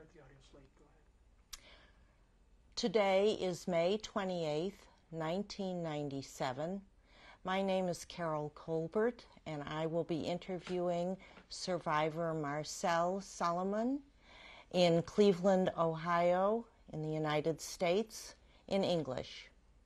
the audio slate. Go ahead. Today is May 28th, 1997. My name is Carol Colbert, and I will be interviewing survivor Marcel Salomon in Cleveland, Ohio, in the United States, in English.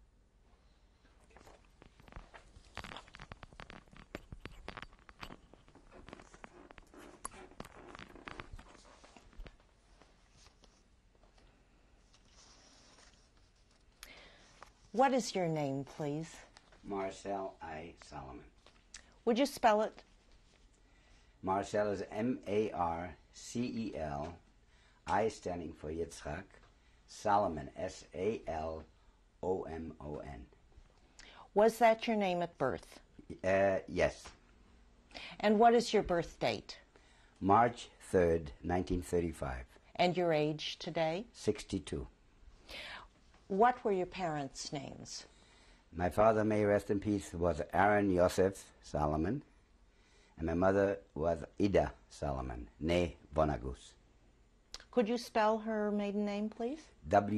What is your name, please? Marcel I. Salomon. Would you spell it? Marcel is M-A-R-C-E-L, I standing for Yitzchak, Salomon, S-A-L-O-M-O-N. Was that your name at birth? Yes. And what is your birth date? March 3rd, 1935. And your age today? 62. What were your parents' names? My father, may he rest in peace, was Aaron Yosef Salomon, and my mother was Ida Salomon, née Bonagus. Could you spell her maiden name, please?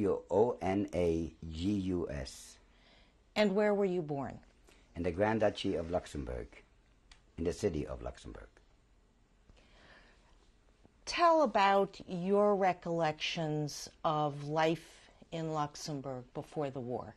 W-O-N-A-G-U-S. And where were you born? In the Grand Duchy of Luxembourg, in the city of Luxembourg. Tell about your recollections of life in Luxembourg before the war.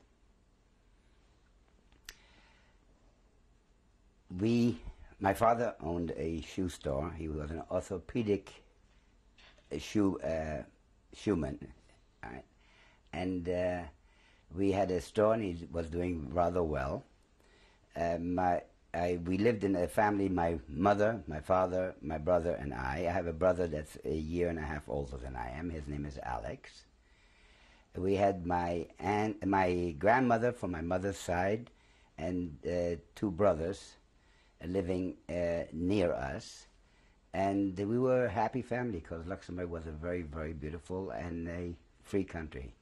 My father owned a shoe store. He was an orthopedic shoeman, right? And we had a store, and he was doing rather well. We lived in a family, my mother, my father, my brother, and I. I have a brother that's a year and a half older than I am. His name is Alex. We had my grandmother from my mother's side and two brothers living near us. And we were a happy family because Luxembourg was a very, very beautiful and a free country.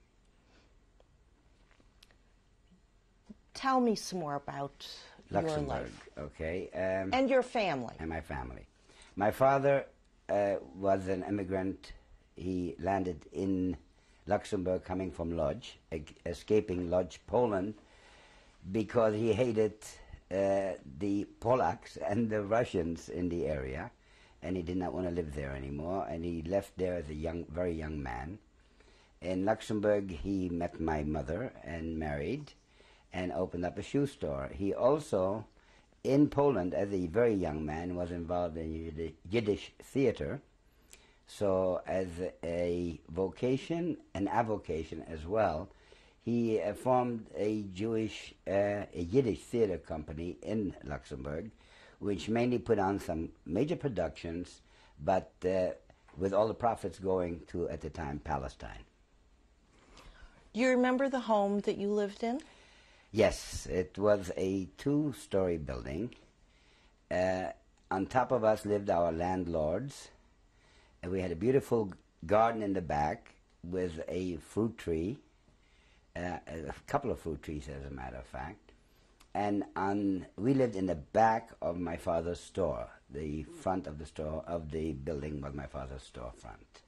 Tell me some more about Luxembourg, your life. Okay. And your family. And my family. My father was an immigrant. He landed in Luxembourg coming from Lodz, escaping Lodz, Poland, because he hated the Polacks and the Russians in the area, and he did not want to live there anymore, and he left there as a very young man. In Luxembourg, he met my mother and married and opened up a shoe store. He also, in Poland, as a very young man, was involved in the Yiddish theater. So as a vocation, an avocation as well, he formed a Yiddish theater company in Luxembourg, which mainly put on some major productions, but with all the profits going to, at the time, Palestine. Do you remember the home that you lived in? Yes, it was a two-story building. On top of us lived our landlords. And we had a beautiful garden in the back with a fruit tree, a couple of fruit trees as a matter of fact. And we lived in the back of my father's store. The front of the store, of the building, was my father's storefront.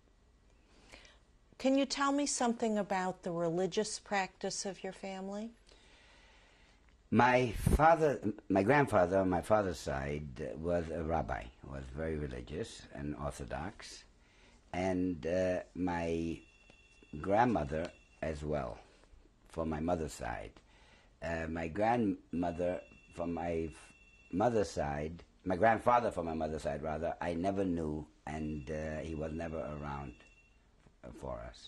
Can you tell me something about the religious practice of your family? My grandfather on my father's side was a rabbi, was very religious and orthodox, and my grandmother as well, from my mother's side. My grandmother from my mother's side, my grandfather from my mother's side rather, I never knew, and he was never around for us.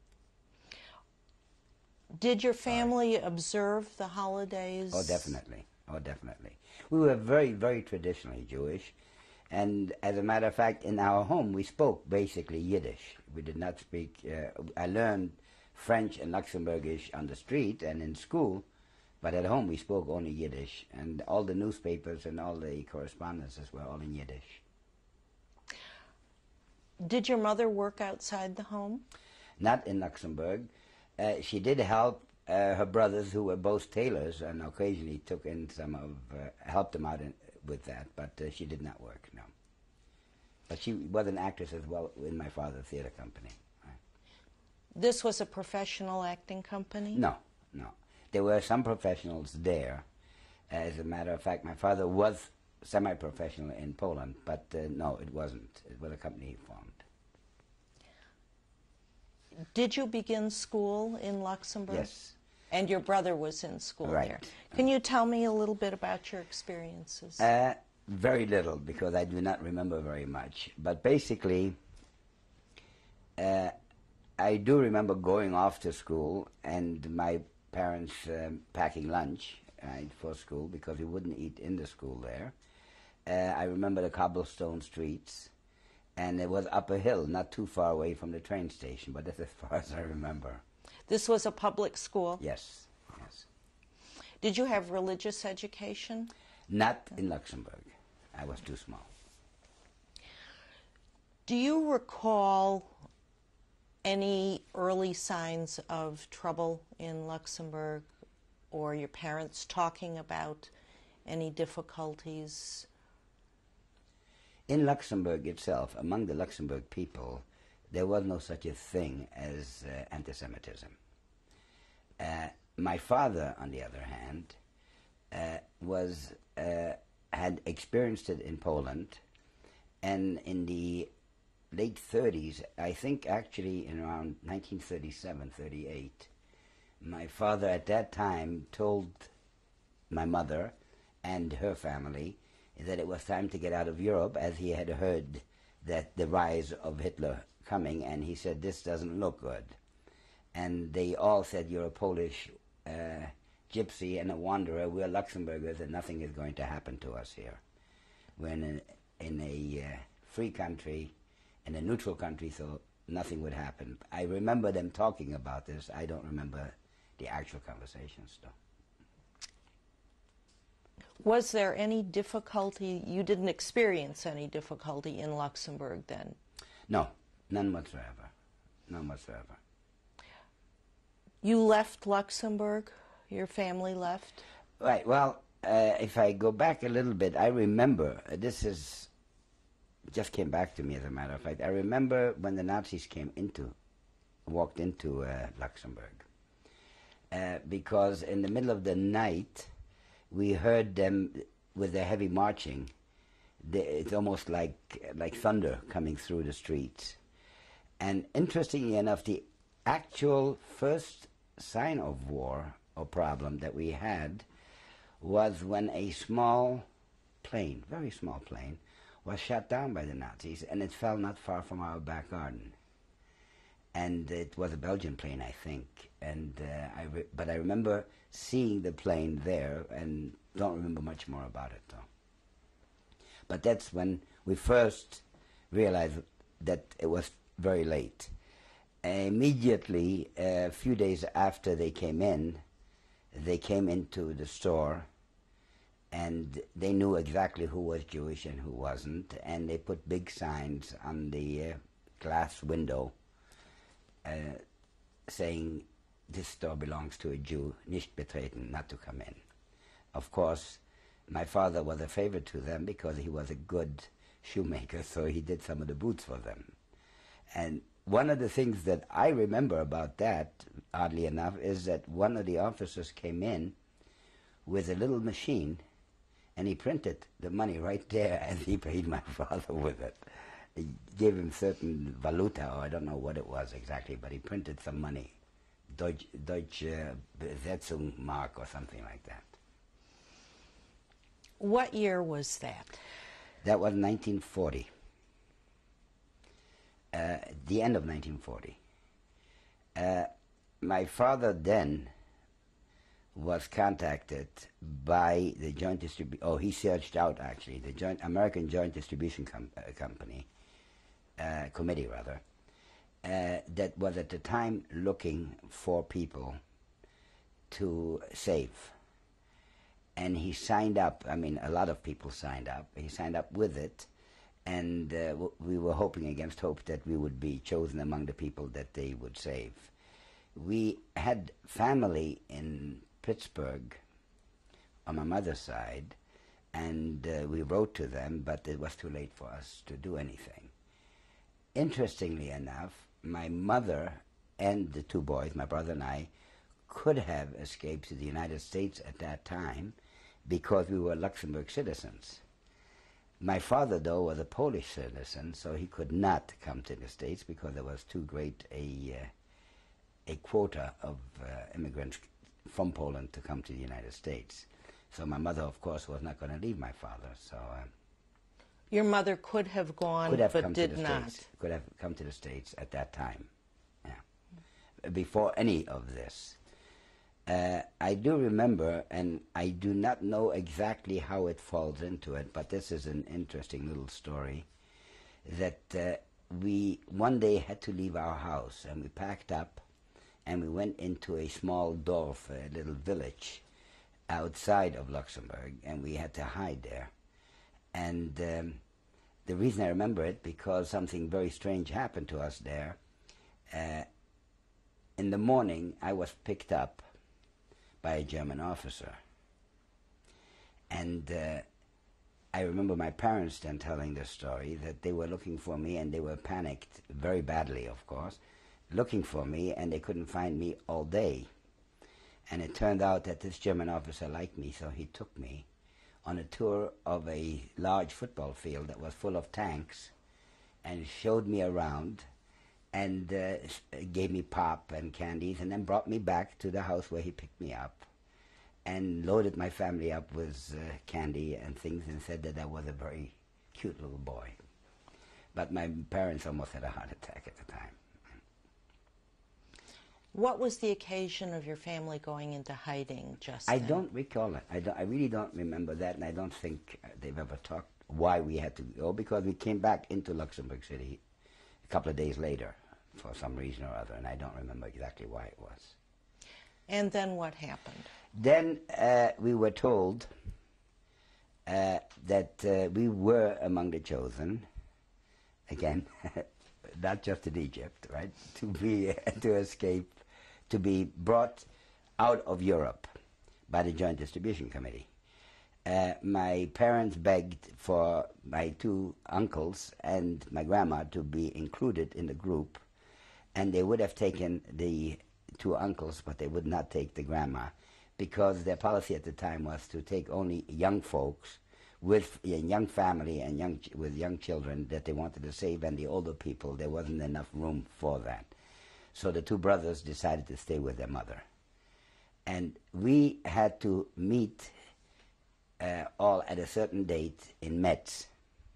Did your family observe the holidays? Oh, definitely. Oh, definitely. We were very, very traditionally Jewish. And as a matter of fact, in our home, we spoke basically Yiddish. We did not speak, I learned French and Luxembourgish on the street and in school, but at home we spoke only Yiddish. And all the newspapers and all the correspondences were all in Yiddish. Did your mother work outside the home? Not in Luxembourg. She did help her brothers, who were both tailors, and occasionally took in some of, helped them out with that, but she did not work, no. But she was an actress as well in my father's theater company. Right. This was a professional acting company? No, no. There were some professionals there. As a matter of fact, my father was semi-professional in Poland, but no, it wasn't. It was a company he formed. Did you begin school in Luxembourg? Yes. And your brother was in school right. there. Can you tell me a little bit about your experiences? Very little, because I do not remember very much. But basically, I do remember going off to school and my parents packing lunch for school because we wouldn't eat in the school there. I remember the cobblestone streets, and it was up a hill, not too far away from the train station, but that's as far as I remember. This was a public school? Yes, yes. Did you have religious education? Not in Luxembourg. I was too small. Do you recall any early signs of trouble in Luxembourg, or your parents talking about any difficulties? In Luxembourg itself, among the Luxembourg people, there was no such a thing as antisemitism. My father, on the other hand, had experienced it in Poland, and in the late 30s, I think actually in around 1937, 38, my father at that time told my mother and her family that it was time to get out of Europe, as he had heard that the rise of Hitler coming, and he said, this doesn't look good. And they all said, you're a Polish gypsy and a wanderer, we're Luxembourgers, and nothing is going to happen to us here. We're in a free country, in a neutral country, so nothing would happen. I remember them talking about this. I don't remember the actual conversations, though. Was there any difficulty? You didn't experience any difficulty in Luxembourg then? No, none whatsoever. None whatsoever. You left Luxembourg? Your family left? Right. Well, if I go back a little bit, I remember, just came back to me as a matter of fact. I remember when the Nazis walked into Luxembourg. Because in the middle of the night, we heard them with their heavy marching. It's almost like thunder coming through the streets. And interestingly enough, the actual first sign of war or problem that we had was when a small plane, very small plane, was shot down by the Nazis, and it fell not far from our back garden. And it was a Belgian plane, I think. And but I remember seeing the plane there, and don't remember much more about it, though. But that's when we first realized that it was very late. Immediately, a few days after they came into the store, and they knew exactly who was Jewish and who wasn't, and they put big signs on the glass window saying, this store belongs to a Jew, nicht betreten, not to come in. Of course, my father was a favorite to them because he was a good shoemaker, so he did some of the boots for them. And one of the things that I remember about that, oddly enough, is that one of the officers came in with a little machine, and he printed the money right there, and he paid my father with it. He gave him certain valuta, or I don't know what it was exactly, but he printed some money, Deutsche Besetzung Mark or something like that. What year was that? That was 1940. The end of 1940. My father then was contacted by the Joint Distribution. Oh, he searched out actually the American Joint Distribution Company committee, rather, that was at the time looking for people to save. And he signed up. I mean, a lot of people signed up. He signed up with it, and we were hoping against hope that we would be chosen among the people that they would save. We had family in Pittsburgh on my mother's side, and we wrote to them, but it was too late for us to do anything. interestingly enough, my mother and the two boys, my brother and I, could have escaped to the United States at that time because we were Luxembourg citizens. My father, though, was a Polish citizen, so he could not come to the States because there was too great a quota of immigrants from Poland to come to the United States. So my mother, of course, was not going to leave my father. So your mother could have gone, could have but come did to the not. States. Could have come to the States at that time. Yeah, before any of this. I do remember, and I do not know exactly how it falls into it, but this is an interesting little story, that we one day had to leave our house, and we packed up, and we went into a small dorf, a little village, outside of Luxembourg, and we had to hide there. And the reason I remember it, because something very strange happened to us there. In the morning, I was picked up by a German officer. And I remember my parents then telling this story, that they were looking for me, and they were panicked, very badly, of course, looking for me, and they couldn't find me all day. And it turned out that this German officer liked me, so he took me on a tour of a large football field that was full of tanks, and showed me around, and gave me pop and candies, and then brought me back to the house where he picked me up, and loaded my family up with candy and things, and said that I was a very cute little boy. But my parents almost had a heart attack at the time. What was the occasion of your family going into hiding, Justin? I don't recall it. I really don't remember that, and I don't think they've ever talked why we had to go, because we came back into Luxembourg City a couple of days later for some reason or other, and I don't remember exactly why it was. And then what happened? Then we were told that we were among the chosen, again, not just in Egypt, right, to escape, to be brought out of Europe by the Joint Distribution Committee. My parents begged for my two uncles and my grandma to be included in the group, and they would have taken the two uncles, but they would not take the grandma, because their policy at the time was to take only young folks with a young family and with young children that they wanted to save, and the older people, there wasn't enough room for that. So the two brothers decided to stay with their mother. And we had to meet all at a certain date in Metz.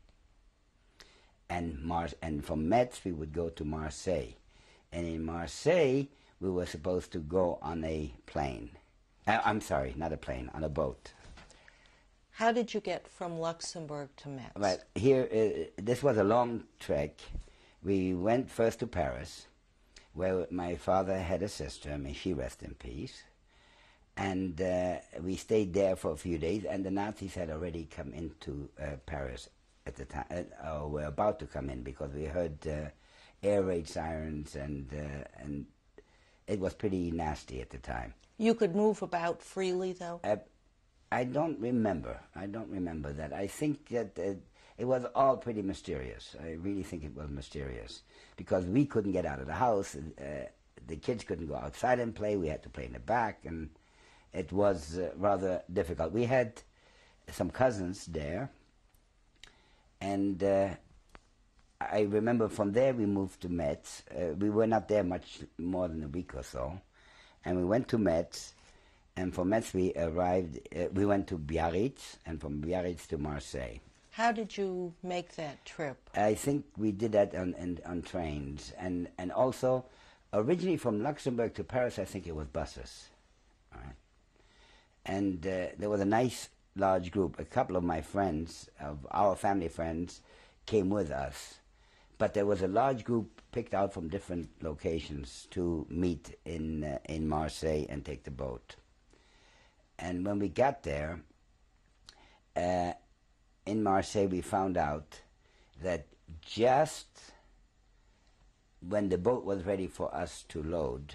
And from Metz we would go to Marseille. And in Marseille we were supposed to go on a plane. I'm sorry, not a plane, on a boat. How did you get from Luxembourg to Metz? Right, here, this was a long trek. We went first to Paris, where my father had a sister, may she rest in peace. And we stayed there for a few days, and the Nazis had already come into Paris at the time, or were about to come in, because we heard air raid sirens, and it was pretty nasty at the time. You could move about freely, though? I don't remember. I don't remember that. I think that it was all pretty mysterious. I really think it was mysterious, because we couldn't get out of the house. The kids couldn't go outside and play. We had to play in the back, and it was rather difficult. We had some cousins there, and I remember from there we moved to Metz. We were not there much more than a week or so, and we went to Metz. And from Metz we arrived, we went to Biarritz, and from Biarritz to Marseille. How did you make that trip? I think we did that on trains, and also originally from Luxembourg to Paris, I think it was buses. All right. And there was a nice large group. A couple of my friends, of our family friends, came with us. But there was a large group picked out from different locations to meet in Marseille and take the boat. And when we got there, in Marseille, we found out that just when the boat was ready for us to load,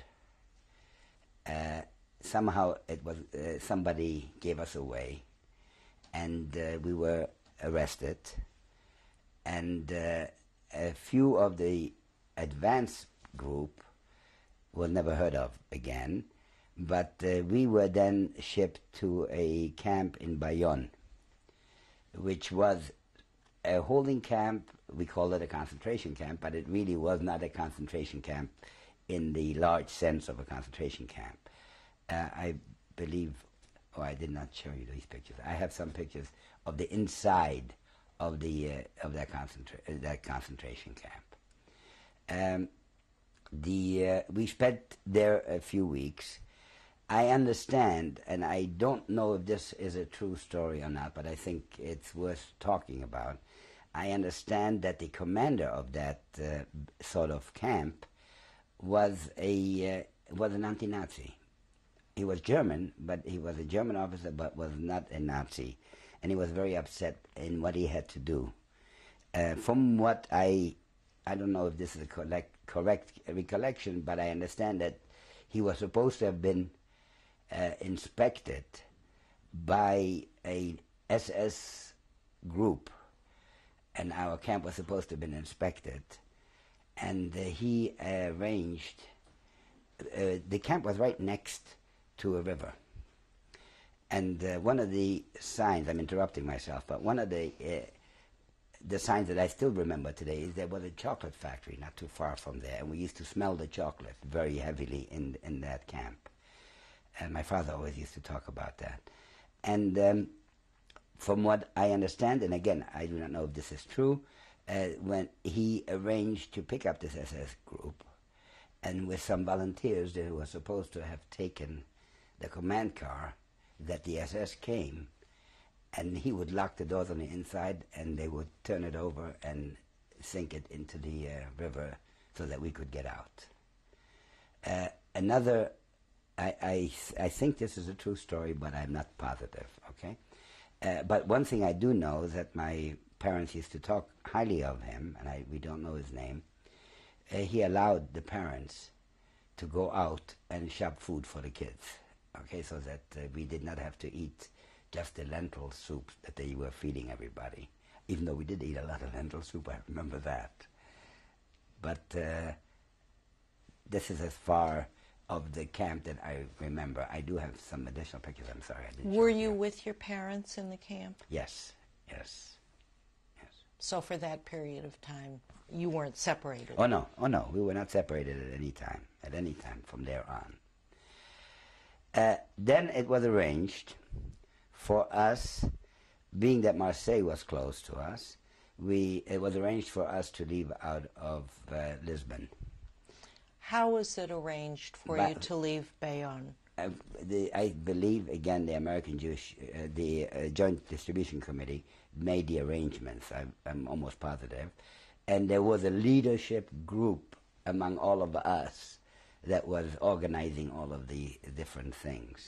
somehow it was somebody gave us away, and we were arrested. And a few of the advanced group was never heard of again, but we were then shipped to a camp in Bayonne, which was a holding camp. We called it a concentration camp, but it really was not a concentration camp in the large sense of a concentration camp. I believe, I did not show you these pictures. I have some pictures of the inside of that concentration camp. We spent there a few weeks. I understand, and I don't know if this is a true story or not, but I think it's worth talking about. I understand that the commander of that sort of camp was an anti-Nazi. He was German, but he was a German officer, but was not a Nazi, and he was very upset in what he had to do. From what I don't know if this is a correct recollection, but I understand that he was supposed to have been inspected by a SS group, and our camp was supposed to have been inspected, and he arranged, the camp was right next to a river, and one of the signs, I'm interrupting myself, but one of the signs that I still remember today is there was a chocolate factory not too far from there, and we used to smell the chocolate very heavily in that camp. And my father always used to talk about that. And from what I understand, and again, I do not know if this is true, when he arranged to pick up this SS group, and with some volunteers that were supposed to have taken the command car, that the SS came, and he would lock the doors on the inside, and they would turn it over and sink it into the river so that we could get out. Another, I think this is a true story, but I'm not positive, okay? But one thing I do know is that my parents used to talk highly of him, and we don't know his name. He allowed the parents to go out and shop food for the kids, okay, so that we did not have to eat just the lentil soup that they were feeding everybody. Even though we did eat a lot of lentil soup, I remember that. But this is as far of the camp that I remember. I do have some additional pictures, I'm sorry. I didn't Were you with your parents in the camp? Yes, yes, yes. So for that period of time, you weren't separated? Oh no, we were not separated at any time from there on. Then it was arranged for us, being that Marseille was close to us, it was arranged for us to leave out of Lisbon. How was it arranged for you to leave Bayonne? I believe, again, the American Jewish, the Joint Distribution Committee made the arrangements, I'm almost positive, and there was a leadership group among all of us that was organizing all of the different things.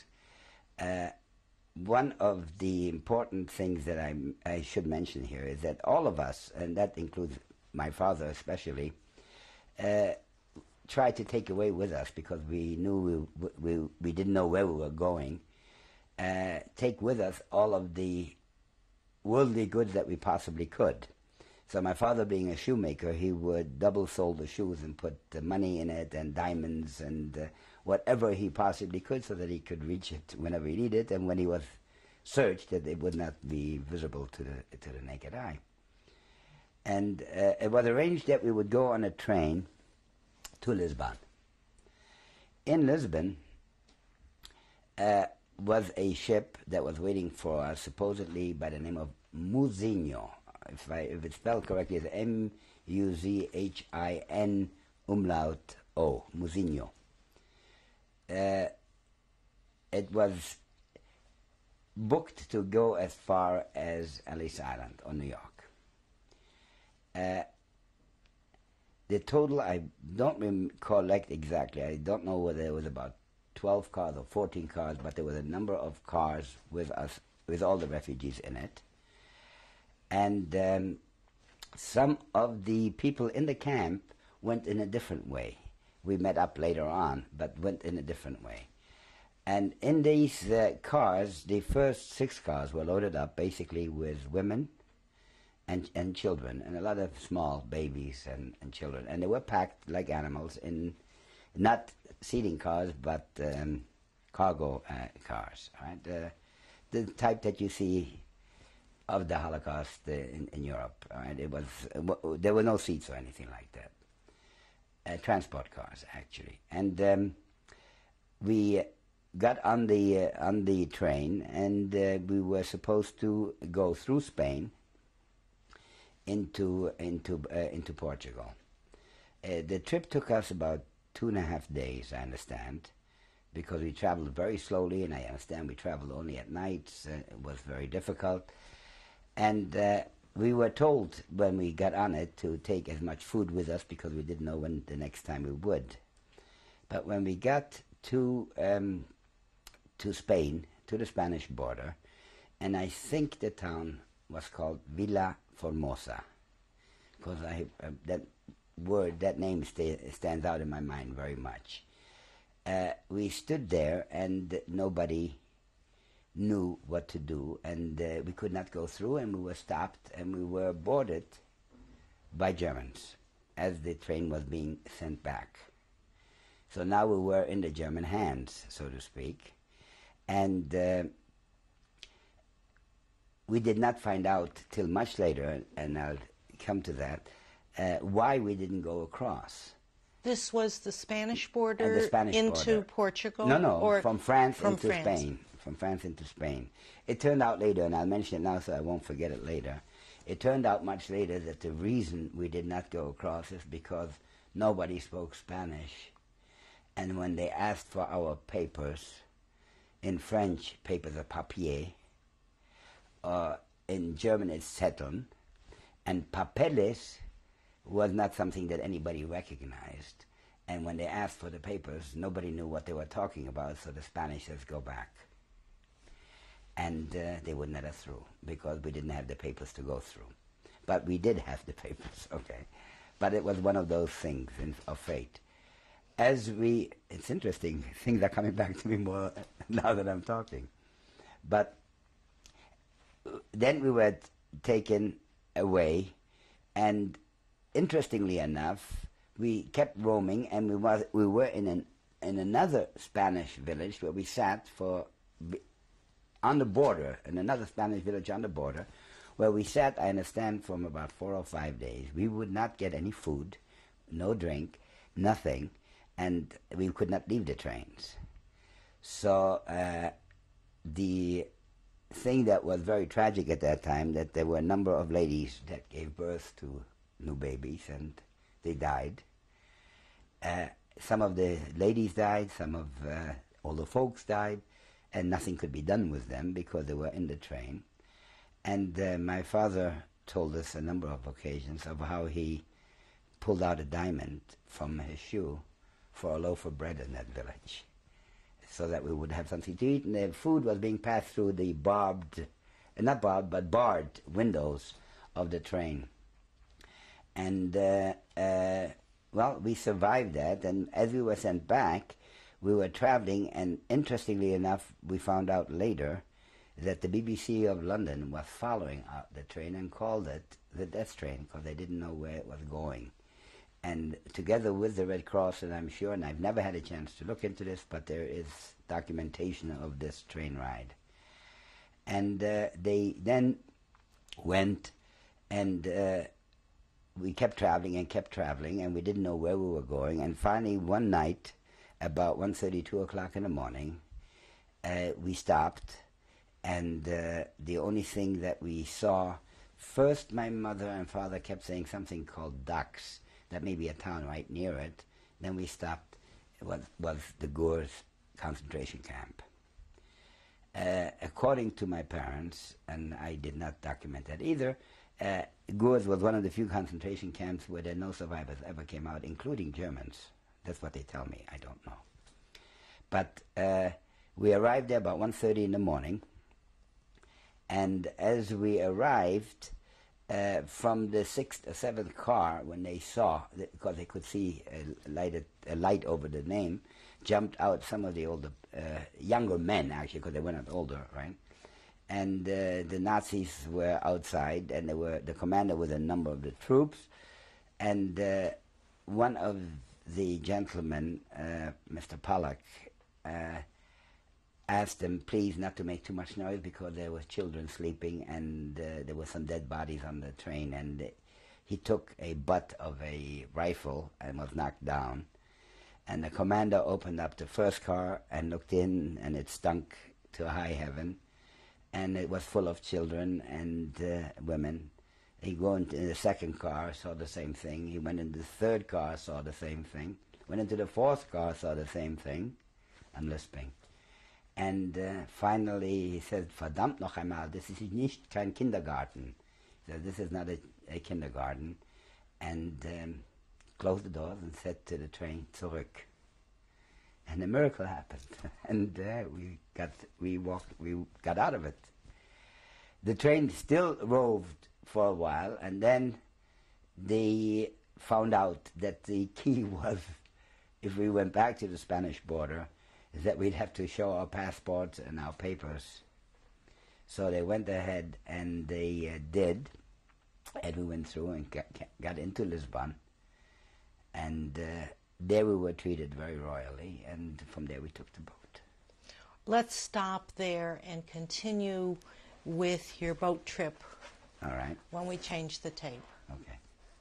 One of the important things that I should mention here is that all of us, and that includes my father especially, tried to take away with us, because we knew we didn't know where we were going, take with us all of the worldly goods that we possibly could. So my father, being a shoemaker, he would double-sole the shoes and put the money in it and diamonds and whatever he possibly could, so that he could reach it whenever he needed, and when he was searched, that it would not be visible to the naked eye. And it was arranged that we would go on a train to Lisbon. In Lisbon was a ship that was waiting for us, supposedly by the name of Muzinho. If it's spelled correctly, it's M-U-Z-H-I-N umlaut O, Muzinho. It was booked to go as far as Ellis Island or New York. The total, I don't recollect exactly. I don't know whether it was about 12 cars or 14 cars, but there was a number of cars with us, with all the refugees in it. And some of the people in the camp went in a different way. We met up later on, but went in a different way. And in these cars, the first 6 cars were loaded up basically with women and children, and a lot of small babies and children. And they were packed like animals in not seating cars, but cargo cars, right? The type that you see of the Holocaust in Europe. Right? There were no seats or anything like that. Transport cars, actually. And we got on the train, and we were supposed to go through Spain into Portugal. The trip took us about 2.5 days, I understand, because we traveled very slowly, and I understand we traveled only at nights. It was very difficult. And we were told when we got on it to take as much food with us because we didn't know when the next time we would. But when we got to Spain, to the Spanish border, and I think the town was called Villa Formosa, because that name stands out in my mind very much. We stood there, and nobody knew what to do, and we could not go through, and we were stopped, and we were boarded by Germans as the train was being sent back. So now we were in the German hands, so to speak, and we did not find out till much later, and I'll come to that, why we didn't go across. This was the Spanish border The Spanish into border. Portugal? No, or from France from into France. Spain. From France into Spain. It turned out later, and I'll mention it now so I won't forget it later, it turned out much later that the reason we did not go across is because nobody spoke Spanish. And when they asked for our papers, in French, papers are papier, in German it's Zetteln, and papeles was not something that anybody recognized. And when they asked for the papers, nobody knew what they were talking about, so the Spanish says, go back. And they wouldn't let us through, because we didn't have the papers to go through. But we did have the papers, okay. But it was one of those things of fate. It's interesting, things are coming back to me more now that I'm talking. But then we were taken away, and interestingly enough, we kept roaming, and we were in another Spanish village where we sat on the border, in another Spanish village on the border, where we sat, I understand, from about 4 or 5 days. We would not get any food, no drink, nothing, and we could not leave the trains. So the thing that was very tragic at that time, that there were a number of ladies that gave birth to new babies, and they died. Some of the ladies died, some of older folks died, and nothing could be done with them because they were in the train. And my father told us a number of occasions of how he pulled out a diamond from his shoe for a loaf of bread in that village, so that we would have something to eat. And the food was being passed through the barred windows of the train. And well, we survived that, and as we were sent back, we were traveling, and interestingly enough, we found out later that the BBC of London was following out the train and called it the death train, because they didn't know where it was going. And together with the Red Cross, and I'm sure, and I've never had a chance to look into this, but there is documentation of this train ride. And they then went, and we kept traveling, and we didn't know where we were going. And finally, one night, about 1:30, 2 o'clock in the morning, we stopped, and the only thing that we saw, first my mother and father kept saying something called Dax, that may be a town right near it. Then we stopped. It was the Gurs concentration camp. According to my parents, and I did not document that either, Gurs was one of the few concentration camps where no survivors ever came out, including Germans. That's what they tell me. I don't know. But we arrived there about 1:30 in the morning, and as we arrived, from the 6th or 7th car, when they saw, because they could see a light over the name, jumped out some of the older, younger men actually, because they were not older, right? and the Nazis were outside, and the commander with a number of the troops, and one of the gentlemen, Mr. Pollack, asked them please not to make too much noise because there were children sleeping, and there were some dead bodies on the train, and he took a butt of a rifle and was knocked down. And the commander opened up the first car and looked in, and it stunk to high heaven, and it was full of children and women. He went into the second car, saw the same thing. He went into the third car, saw the same thing. Went into the fourth car, saw the same thing. I'm lisping. And finally he said, verdammt noch einmal, das ist nicht kein Kindergarten. He said, this is not a kindergarten. And closed the doors and said to the train, zurück. And a miracle happened. And we got out of it. The train still roved for a while, and then they found out that the key was, if we went back to the Spanish border, is that we'd have to show our passports and our papers. So they went ahead and they did, and we went through and got into Lisbon. And there we were treated very royally, and from there we took the boat. Let's stop there and continue with your boat trip. All right. When we change the tape. Okay.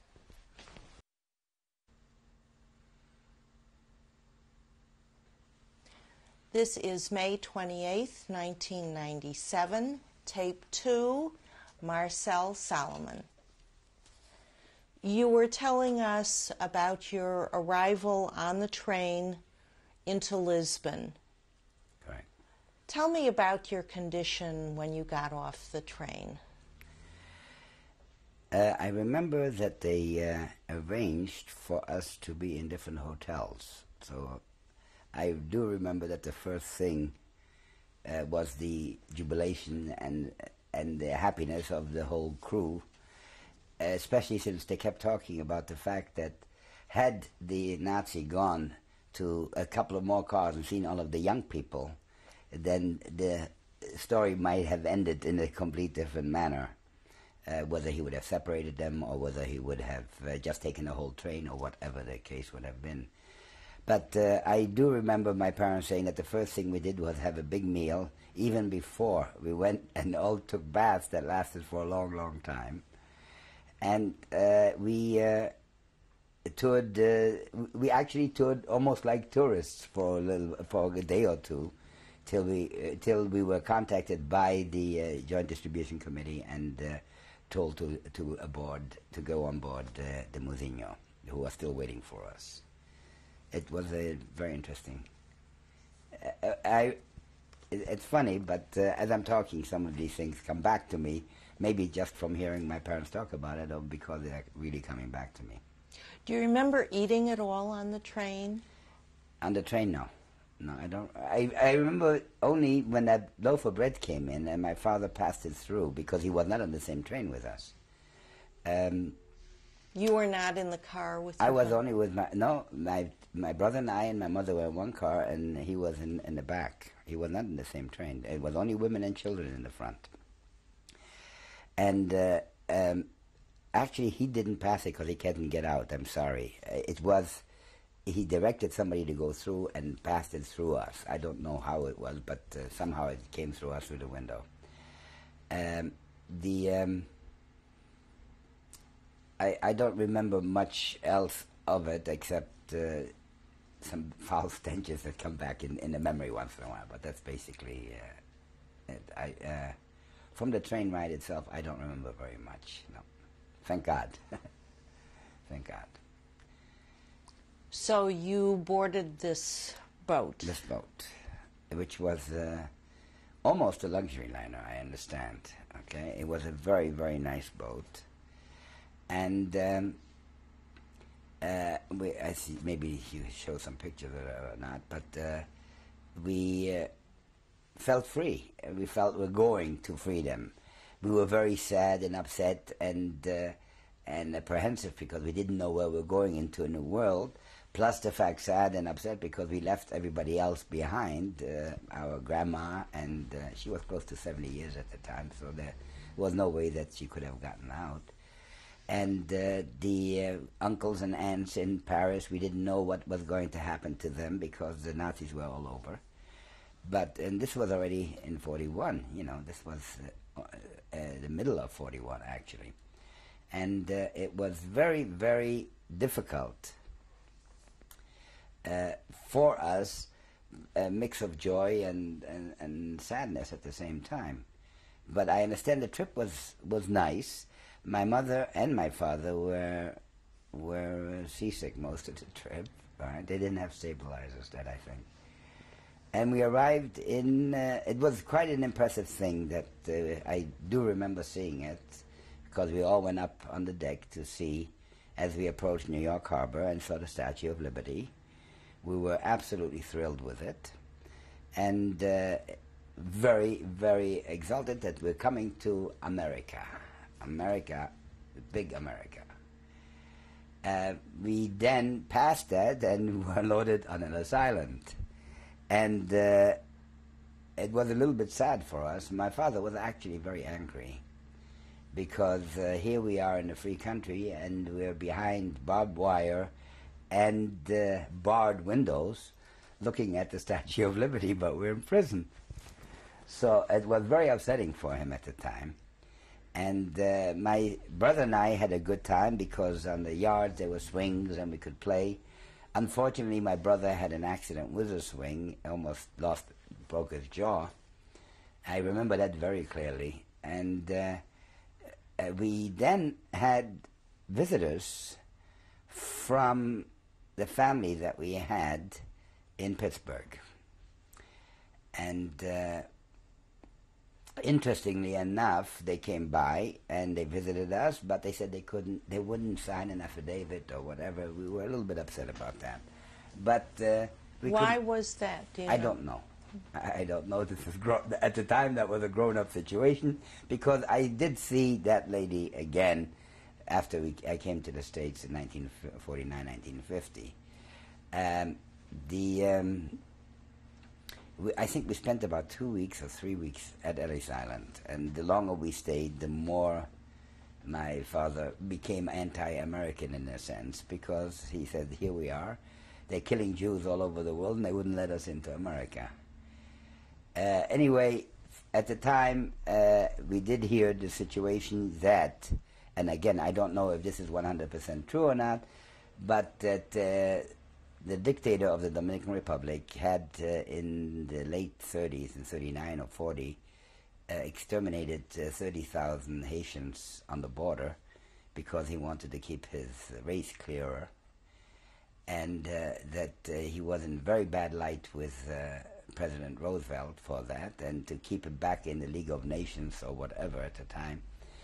This is May 28th, 1997, tape 2, Marcel Salomon. You were telling us about your arrival on the train into Lisbon. Correct. Tell me about your condition when you got off the train. I remember that they arranged for us to be in different hotels. So I do remember that the first thing was the jubilation and the happiness of the whole crew, especially since they kept talking about the fact that had the Nazi gone to a couple of more cars and seen all of the young people, then the story might have ended in a complete different manner, whether he would have separated them or whether he would have just taken the whole train or whatever the case would have been. But I do remember my parents saying that the first thing we did was have a big meal, even before we went and all took baths that lasted for a long, long time. And we toured. We actually toured almost like tourists for a day or two, till we were contacted by the Joint Distribution Committee and told to go on board the Muzinho, who was still waiting for us. It was a very interesting. It's funny, but as I'm talking, some of these things come back to me. Maybe just from hearing my parents talk about it, or because they're really coming back to me. Do you remember eating at all on the train? On the train, no. No, I don't. I remember only when that loaf of bread came in and my father passed it through, because he was not on the same train with us. You were not in the car with your I was father? only with my brother and I and my mother were in one car, and he was in the back. He was not in the same train. It was only women and children in the front. And actually, he didn't pass it because he couldn't get out. I'm sorry. He directed somebody to go through and passed it through us. I don't know how it was, but somehow it came through us through the window. I don't remember much else of it except some foul stenches that come back in the memory once in a while. But that's basically it. From the train ride itself, I don't remember very much. No, thank God. Thank God. So you boarded this boat? This boat, which was almost a luxury liner, I understand. Okay, it was a very, very nice boat, and I see. Maybe you show some pictures of it or not, but we felt free. We felt we're going to freedom. We were very sad and upset and apprehensive because we didn't know where we're going into a new world. plus the fact sad and upset because we left everybody else behind, our grandma, and she was close to 70 years at the time, so there was no way that she could have gotten out. And the uncles and aunts in Paris, we didn't know what was going to happen to them because the Nazis were all over. And this was already in 41, this was the middle of 41 actually. And it was very, very difficult for us, a mix of joy and sadness at the same time. But I understand the trip was nice. My mother and my father were seasick most of the trip. Right? They didn't have stabilizers, that I think. And we arrived in, it was quite an impressive thing that I do remember seeing it, because we all went up on the deck to see, as we approached New York Harbor and saw the Statue of Liberty. We were absolutely thrilled with it, and very, very exalted that we're coming to America. America, big America. We then passed that and were loaded on Ellis Island. And it was a little bit sad for us. My father was actually very angry because here we are in a free country and we're behind barbed wire and barred windows looking at the Statue of Liberty, but we're in prison. So it was very upsetting for him at the time. And my brother and I had a good time because on the yards there were swings and we could play. Unfortunately, my brother had an accident with a swing, almost broke his jaw. I remember that very clearly. And we then had visitors from the family that we had in Pittsburgh. And interestingly enough, they came by and they visited us, but they said they wouldn't sign an affidavit or whatever. We were a little bit upset about that. But why was that? I don't know. I don't know. This is at the time that was a grown-up situation, because I did see that lady again after I came to the States in 1949, 1950. I think we spent about 2 weeks or 3 weeks at Ellis Island, and the longer we stayed, the more my father became anti-American in a sense, because he said, here we are, they're killing Jews all over the world, and they wouldn't let us into America. Anyway, at the time, we did hear the situation that, and again, I don't know if this is 100% true or not, but that the dictator of the Dominican Republic had, in the late 30s, in 39 or 40, exterminated 30,000 Haitians on the border because he wanted to keep his race clearer, and that he was in very bad light with President Roosevelt for that, and to keep him back in the League of Nations or whatever at the time,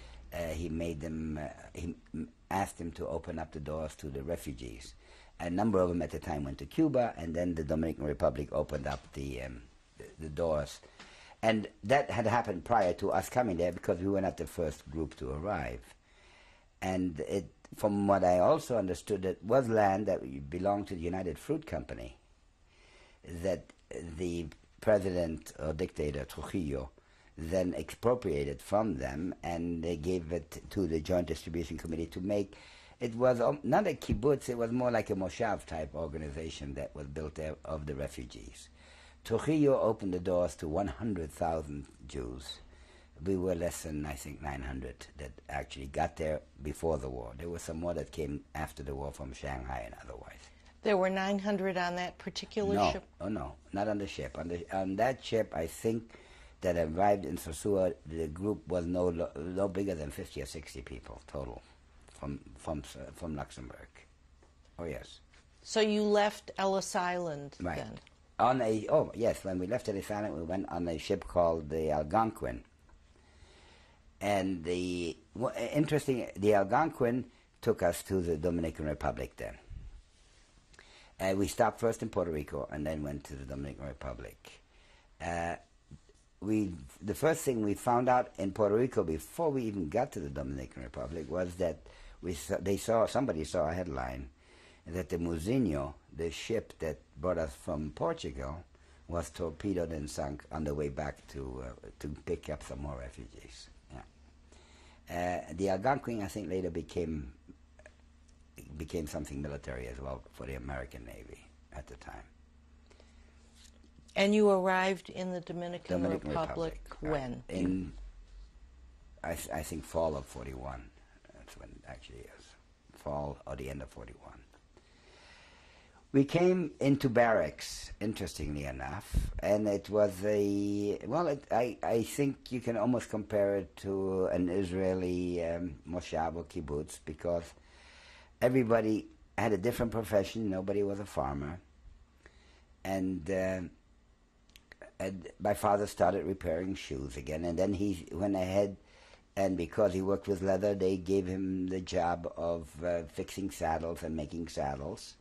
he asked him to open up the doors to the refugees. A number of them at the time went to Cuba, and then the Dominican Republic opened up the doors. And that had happened prior to us coming there, because we were not the first group to arrive. And from what I also understood, it was land that belonged to the United Fruit Company, that the president or dictator, Trujillo, then expropriated from them, and they gave it to the Joint Distribution Committee to make. It was not a kibbutz, it was more like a moshav type organization that was built there of the refugees. Trujillo opened the doors to 100,000 Jews. We were less than, I think, 900 that actually got there before the war. There were some more that came after the war from Shanghai and otherwise. There were 900 on that particular ship? Oh no, not on the ship. On that ship, I think, that arrived in Sosua, the group was no bigger than 50 or 60 people total. From Luxembourg. Oh yes. So you left Ellis Island right. then? Yes, when we left Ellis Island, we went on a ship called the Algonquin. And the Algonquin took us to the Dominican Republic then. We stopped first in Puerto Rico and then went to the Dominican Republic. The first thing we found out in Puerto Rico before we even got to the Dominican Republic was that somebody saw a headline that the Muzinho, the ship that brought us from Portugal, was torpedoed and sunk on the way back to pick up some more refugees. Yeah. The Algonquin, I think, later became something military as well for the American Navy at the time. And you arrived in the Dominican Republic when? In, I think, fall of 41. That's when it actually is. Fall or the end of 41. We came into barracks, interestingly enough, and it was I think you can almost compare it to an Israeli moshav or kibbutz, because everybody had a different profession. Nobody was a farmer. And my father started repairing shoes again, and then he went ahead, and because he worked with leather, they gave him the job of fixing saddles and making saddles.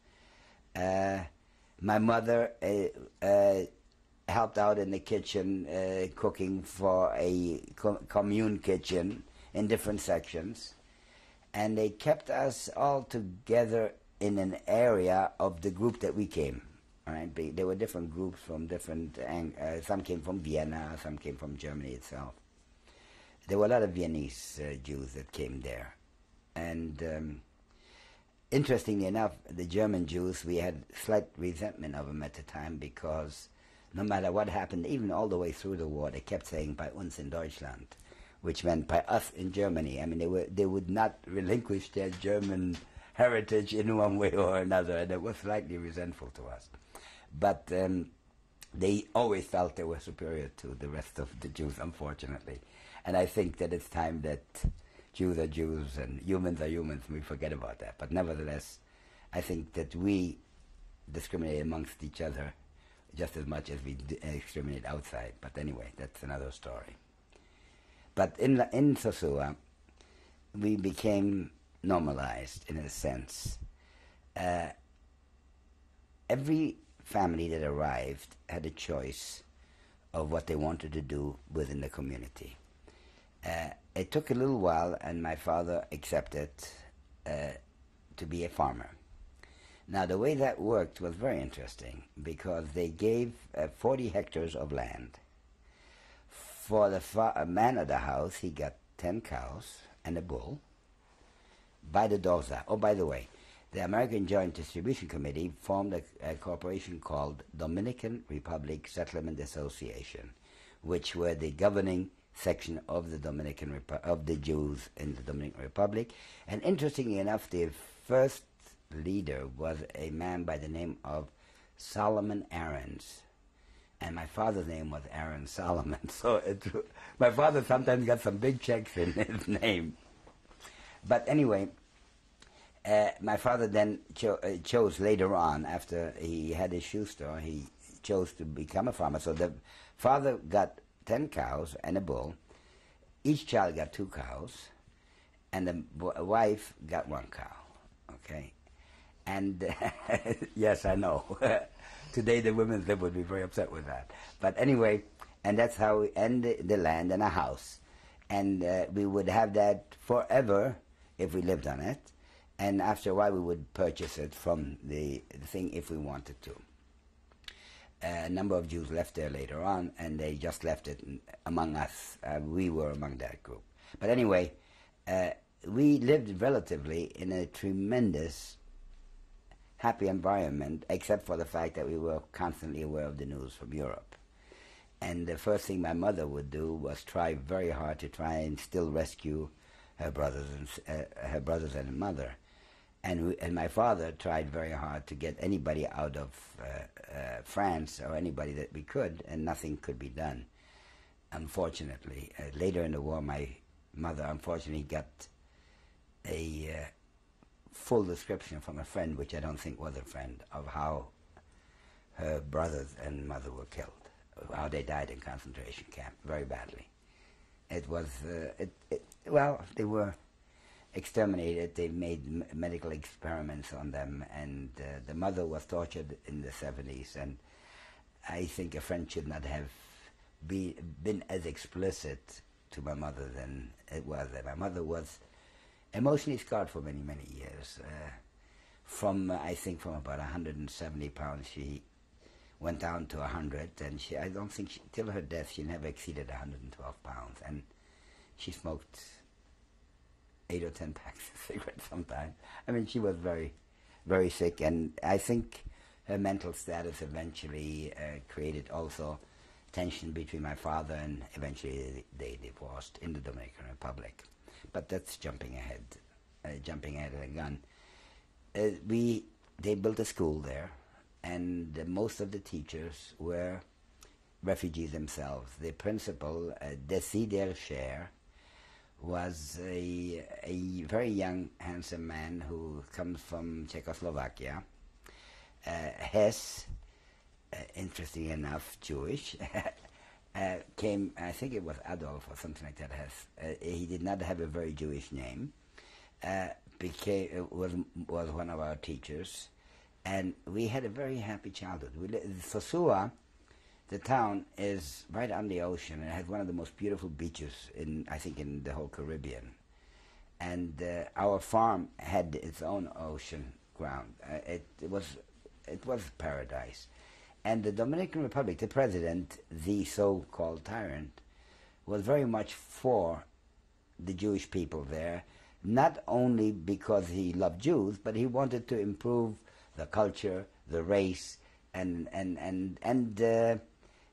My mother helped out in the kitchen, cooking for a commune kitchen in different sections, and they kept us all together in an area of the group that we came. Right? There were different groups from different, some came from Vienna, some came from Germany itself. There were a lot of Viennese Jews that came there. And interestingly enough, the German Jews, we had slight resentment of them at the time, because no matter what happened, even all the way through the war, they kept saying "bei uns in Deutschland," which meant by us in Germany. I mean, they would not relinquish their German heritage in one way or another, and it was slightly resentful to us. But they always felt they were superior to the rest of the Jews, unfortunately. And I think that it's time that Jews are Jews and humans are humans, and we forget about that. But nevertheless, I think that we discriminate amongst each other just as much as we discriminate outside. But anyway, that's another story. But in Sosua, we became normalized in a sense. Every family that arrived had a choice of what they wanted to do within the community. It took a little while, and my father accepted to be a farmer. Now, the way that worked was very interesting, because they gave 40 hectares of land. For the man of the house, he got 10 cows and a bull by the Doza. Oh, by the way, the American Joint Distribution Committee formed a corporation called Dominican Republic Settlement Association, which were the governing section of the of the Jews in the Dominican Republic. And interestingly enough, the first leader was a man by the name of Solomon Aarons, and my father's name was Aaron Solomon. So my father sometimes got some big checks in his name. But anyway, my father then chose later on, after he had his shoe store, he chose to become a farmer. So the father got 10 cows and a bull. Each child got 2 cows, and the wife got 1 cow. Okay? And yes, I know. Today the women's lib would be very upset with that. But anyway, and that's how we ended the land and a house. And we would have that forever if we lived on it. And after a while, we would purchase it from the thing if we wanted to. A number of Jews left there later on, and they just left it among us. We were among that group. But anyway, we lived relatively in a tremendous, happy environment, except for the fact that we were constantly aware of the news from Europe. And the first thing my mother would do was try very hard to try and still rescue her brothers and her mother. And my father tried very hard to get anybody out of France, or anybody that we could, and nothing could be done, unfortunately. Later in the war, my mother unfortunately got a full description from a friend, which I don't think was a friend, of how her brothers and mother were killed, how they died in concentration camp, very badly. It was, well, they were exterminated. They made medical experiments on them, and the mother was tortured in the 70s, and I think a friend should not have been as explicit to my mother than it was. My mother was emotionally scarred for many, many years. from, I think, from about 170 pounds, she went down to 100, and I don't think, till her death, she never exceeded 112 pounds, and she smoked 8 or 10 packs of cigarettes sometimes. I mean, she was very, very sick, and I think her mental status eventually created also tension between my father, and eventually they divorced in the Dominican Republic. But that's jumping ahead of the gun. They built a school there, and most of the teachers were refugees themselves. The principal, Desider Scher, was a very young, handsome man who comes from Czechoslovakia. Hess, interesting enough, Jewish, came, I think it was Adolf or something like that, Hess. He did not have a very Jewish name. Was one of our teachers, and we had a very happy childhood. Sosua, the town, is right on the ocean, and it has one of the most beautiful beaches I think in the whole Caribbean. And our farm had its own ocean ground. It was paradise. And the Dominican Republic, the president, the so-called tyrant, was very much for the Jewish people there, not only because he loved Jews, but he wanted to improve the culture, the race, and the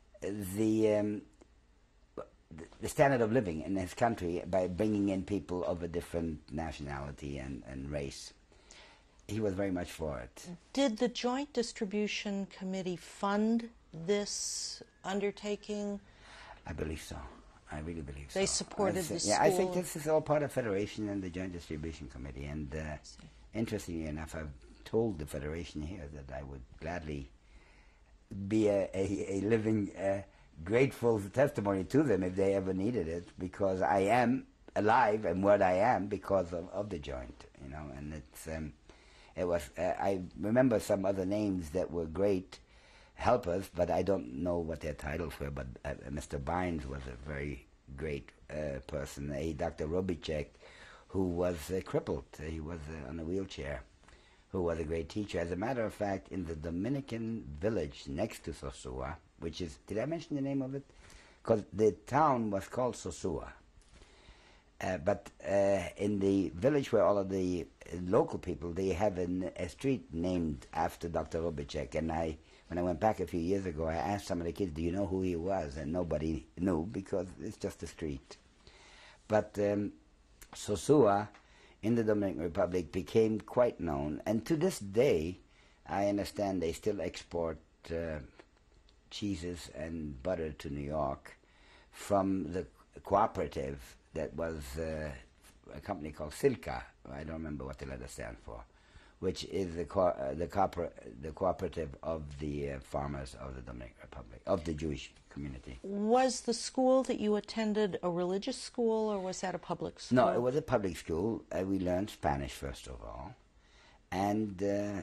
standard of living in his country by bringing in people of a different nationality and race. He was very much for it. Did the Joint Distribution Committee fund this undertaking? I believe so. I really believe so. They supported the school? Yeah, I think this is all part of Federation and the Joint Distribution Committee. And interestingly enough, I've told the Federation here that I would gladly be a living, grateful testimony to them if they ever needed it, because I am alive and what I am because of the Joint, you know. And it was. I remember some other names that were great helpers, but I don't know what their titles were. But Mr. Bynes was a very great person. Dr. Robicek, who was crippled. He was on a wheelchair, who was a great teacher. As a matter of fact, in the Dominican village next to Sosua, which is, did I mention the name of it? Because the town was called Sosua. But in the village where all of the local people, they have a street named after Dr. Robicek. And when I went back a few years ago, I asked some of the kids, do you know who he was? And nobody knew, because it's just a street. But Sosua in the Dominican Republic became quite known. And to this day, I understand they still export cheeses and butter to New York from the cooperative that was a company called Silka. I don't remember what the letter stands for, which is the cooperative of the farmers of the Dominican Republic, of the Jewish community. Was the school that you attended a religious school, or was that a public school? No, it was a public school. We learned Spanish, first of all. And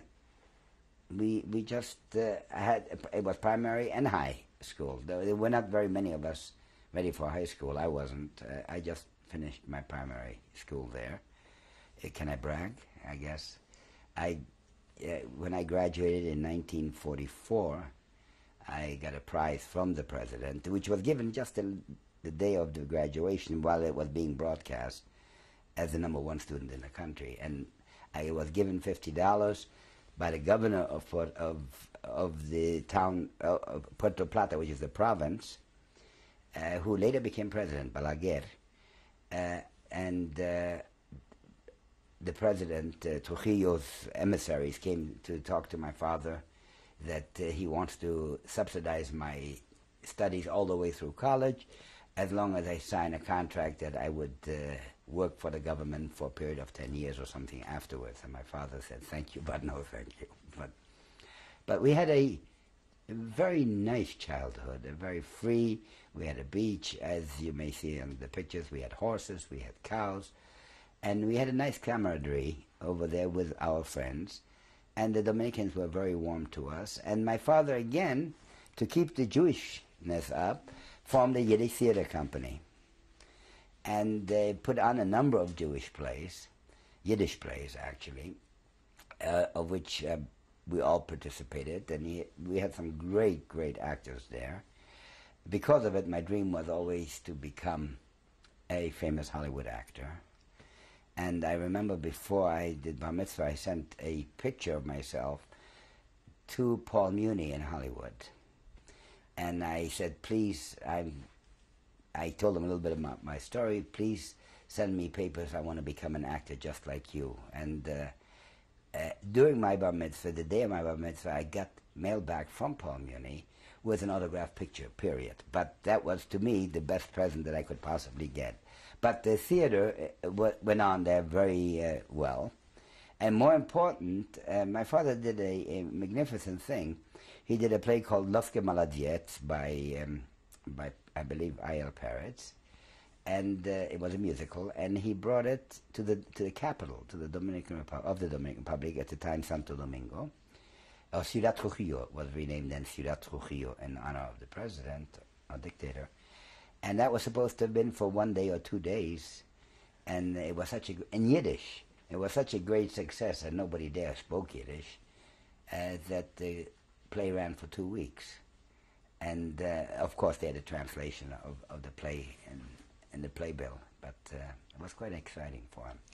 we just it was primary and high school. There were not very many of us ready for high school. I wasn't. I just finished my primary school there. Can I brag? I guess. When I graduated in 1944, I got a prize from the president, which was given just the day of the graduation while it was being broadcast, as the #1 student in the country. And I was given $50 by the governor of the town of Puerto Plata, which is the province, who later became president, Balaguer. The president, Trujillo's emissaries, came to talk to my father that he wants to subsidize my studies all the way through college, as long as I sign a contract that I would work for the government for a period of 10 years or something afterwards. And my father said, thank you, but no thank you. But we had a very nice childhood, a very free. We had a beach, as you may see in the pictures. We had horses, we had cows, and we had a nice camaraderie over there with our friends. And the Dominicans were very warm to us. And my father, again, to keep the Jewishness up, formed a Yiddish theater company. And they put on a number of Yiddish plays, actually. of which we all participated, and we had some great, great actors there. Because of it, my dream was always to become a famous Hollywood actor. And I remember before I did Bar Mitzvah, I sent a picture of myself to Paul Muni in Hollywood. And I said, please, I told him a little bit about my story, please send me papers, I want to become an actor just like you. And during my Bar Mitzvah, the day of my Bar Mitzvah, I got mail back from Paul Muni with an autographed picture, period. But that was, to me, the best present that I could possibly get. But the theater went on there very well. And more important, my father did a magnificent thing. He did a play called Lovke Maladiet by I believe, I.L. Peretz. And it was a musical, and he brought it to the capital, to the Dominican Republic at the time, Santo Domingo. Ciudad Trujillo was renamed then Ciudad Trujillo in honor of the president, or dictator. And that was supposed to have been for 1 day or 2 days, and it was in Yiddish. It was such a great success, and nobody there spoke Yiddish, that the play ran for 2 weeks. And of course, they had a translation of the play in the playbill, but it was quite exciting for him.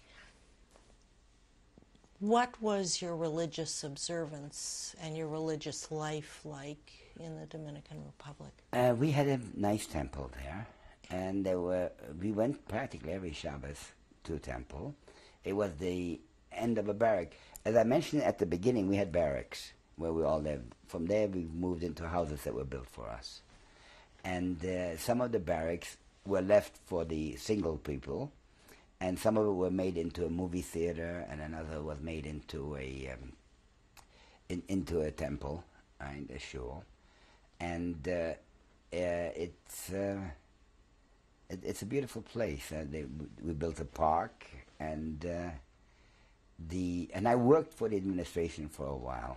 What was your religious observance and your religious life like in the Dominican Republic? We had a nice temple there, and we went practically every Shabbos to temple. It was the end of a barrack. As I mentioned at the beginning, we had barracks where we all lived. From there, we moved into houses that were built for us. And some of the barracks were left for the single people, and some of it were made into a movie theater, and another was made into a temple, in a shul. And it's a beautiful place. We built a park, and I worked for the administration for a while,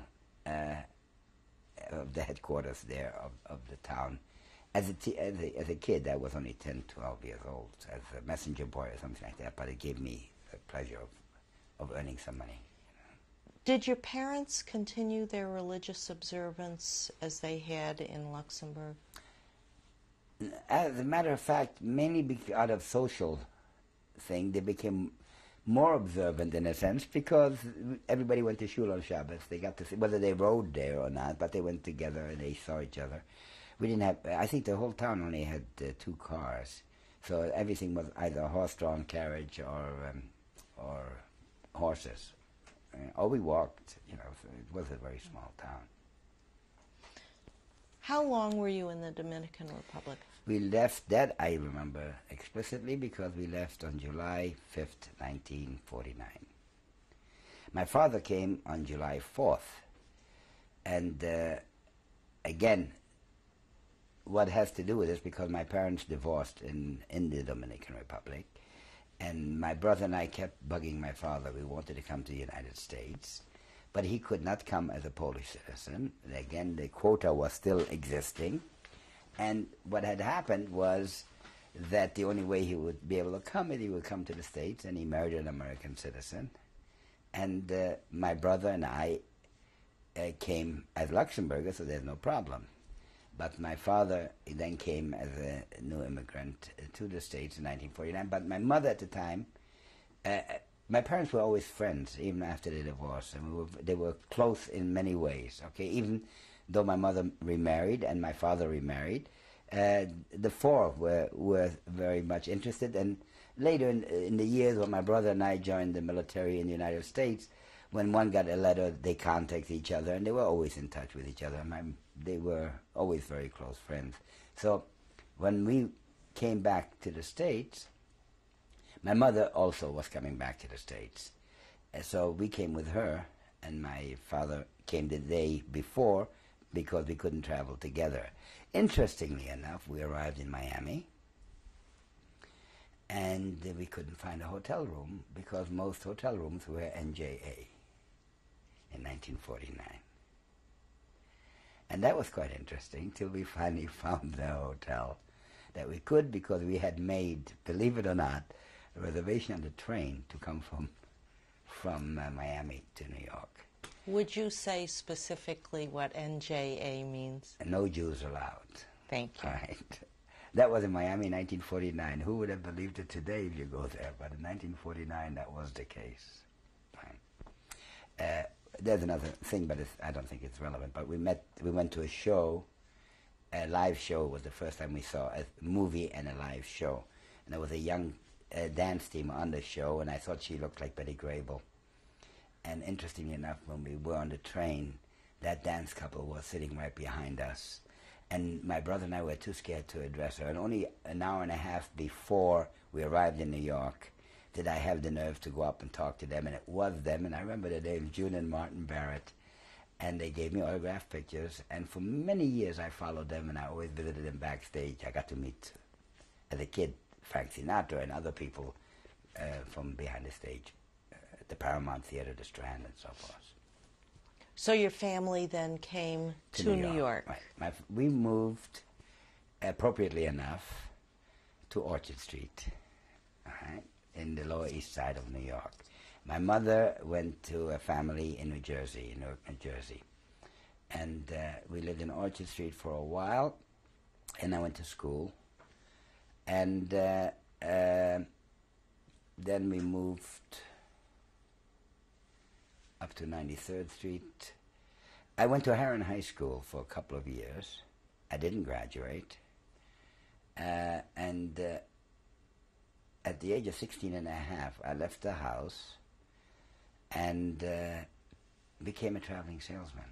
of the headquarters there of the town. As a kid, I was only 10, 12 years old, as a messenger boy or something like that, but it gave me the pleasure of earning some money. Did your parents continue their religious observance as they had in Luxembourg? As a matter of fact, mainly out of social thing, they became more observant in a sense, because everybody went to shul on Shabbos. They got to see, whether they rode there or not, but they went together and they saw each other. We didn't have, I think the whole town only had 2 cars, so everything was either a horse-drawn carriage or horses. Or we walked, so it was a very small town. How long were you in the Dominican Republic? We left, that I remember explicitly, because we left on July 5th, 1949. My father came on July 4th, and again, what has to do with this, because my parents divorced in the Dominican Republic, and my brother and I kept bugging my father. We wanted to come to the United States, but he could not come as a Polish citizen. Again, the quota was still existing, and what had happened was that the only way he would be able to come is he would come to the States, and he married an American citizen. And my brother and I came as Luxembourgers, so there's no problem. But my father then came as a new immigrant to the States in 1949. But my mother at the time, my parents were always friends, even after the divorce. And they were close in many ways, okay? Even though my mother remarried and my father remarried, the 4 were very much interested. And later in the years when my brother and I joined the military in the United States, when one got a letter, they contacted each other, and they were always in touch with each other. They were always very close friends. So when we came back to the States, my mother also was coming back to the States. So we came with her, and my father came the day before because we couldn't travel together. Interestingly enough, we arrived in Miami, and we couldn't find a hotel room because most hotel rooms were NJA in 1949. And that was quite interesting till we finally found the hotel that we could, because we had made, believe it or not, a reservation on the train to come from Miami to New York. Would you say specifically what NJA means? No Jews allowed. Thank you. All right. That was in Miami in 1949. Who would have believed it today if you go there? But in 1949, that was the case. Fine. There's another thing, but I don't think it's relevant. But we went to a show. A live show was the first time we saw a movie and a live show. And there was a young dance team on the show, and I thought she looked like Betty Grable. And interestingly enough, when we were on the train, that dance couple was sitting right behind us. And my brother and I were too scared to address her. And only an hour and a half before we arrived in New York did I have the nerve to go up and talk to them. And it was them. And I remember the names, June and Martin Barrett. And they gave me autographed pictures. And for many years I followed them, and I always visited them backstage. I got to meet, as a kid, Frank Sinatra and other people from behind the stage, the Paramount Theater, the Strand, and so forth. So your family then came to New York. Right. We moved, appropriately enough, to Orchard Street, right, in the Lower East Side of New York. My mother went to a family in New Jersey, in Newark, New Jersey. And we lived in Orchard Street for a while, and I went to school. And then we moved up to 93rd Street. I went to Heron High School for a couple of years. I didn't graduate. And at the age of 16 and a half, I left the house and became a traveling salesman.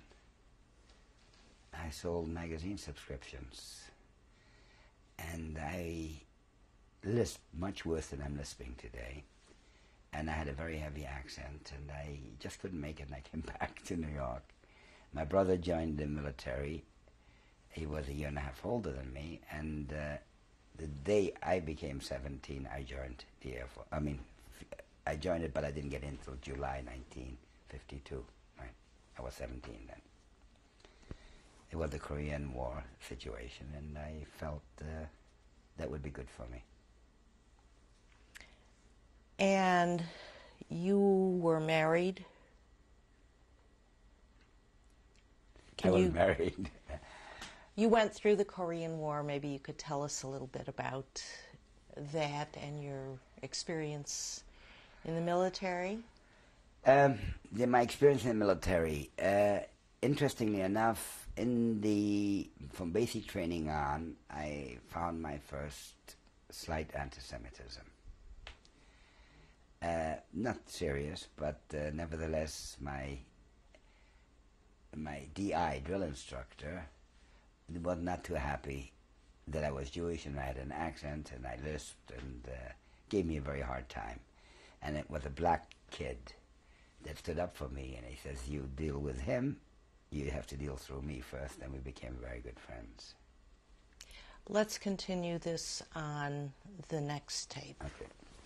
I sold magazine subscriptions. And I lisped much worse than I'm lisping today. And I had a very heavy accent, and I just couldn't make it, and I came back to New York. My brother joined the military. He was a year and a half older than me, and the day I became 17, I joined the Air Force. I joined it, but I didn't get in until July 1952. Right? I was 17 then. It was the Korean War situation, and I felt that would be good for me. And you were married? I was married. You went through the Korean War. Maybe you could tell us a little bit about that and your experience in the military? My experience in the military, interestingly enough, from basic training on, I found my first slight antisemitism. Not serious, but nevertheless, my DI, drill instructor, was not too happy that I was Jewish and I had an accent and I lisped, and gave me a very hard time. And it was a black kid that stood up for me, and he says, you deal with him, you have to deal through me first, and we became very good friends. Let's continue this on the next tape. Okay.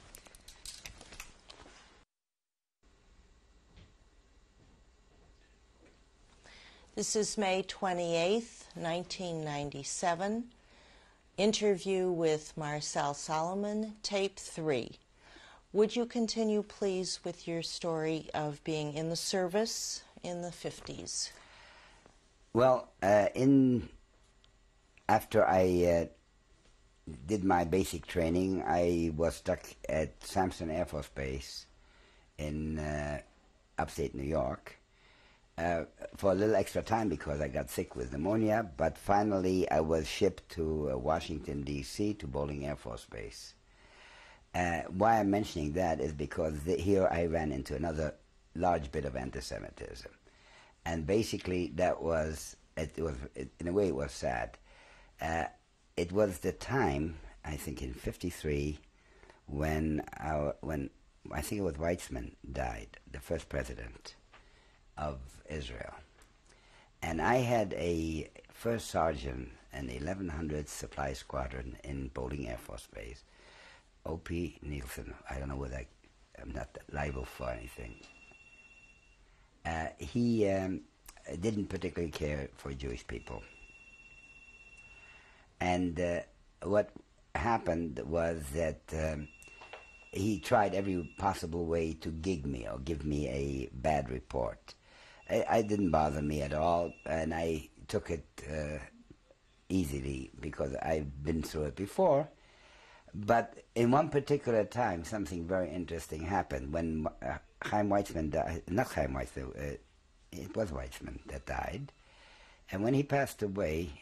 This is May 28th, 1997. Interview with Marcel Salomon, tape 3. Would you continue, please, with your story of being in the service in the 50s? Well, after I did my basic training, I was stuck at Sampson Air Force Base in upstate New York for a little extra time because I got sick with pneumonia, but finally I was shipped to Washington, D.C., to Bolling Air Force Base. Why I'm mentioning that is because here I ran into another large bit of anti-Semitism. And basically that was, in a way it was sad. It was the time, I think in '53, when I think it was Weizmann died, the first president of Israel. And I had a first sergeant in the 1100th Supply Squadron in Bolling Air Force Base, O.P. Nielsen. I don't know whether I'm not liable for anything. He didn't particularly care for Jewish people. And what happened was that he tried every possible way to gig me or give me a bad report. it didn't bother me at all, and I took it easily because I've been through it before. But in one particular time, something very interesting happened when Chaim Weizmann died. Not Chaim Weizmann, it was Weizmann that died. And when he passed away,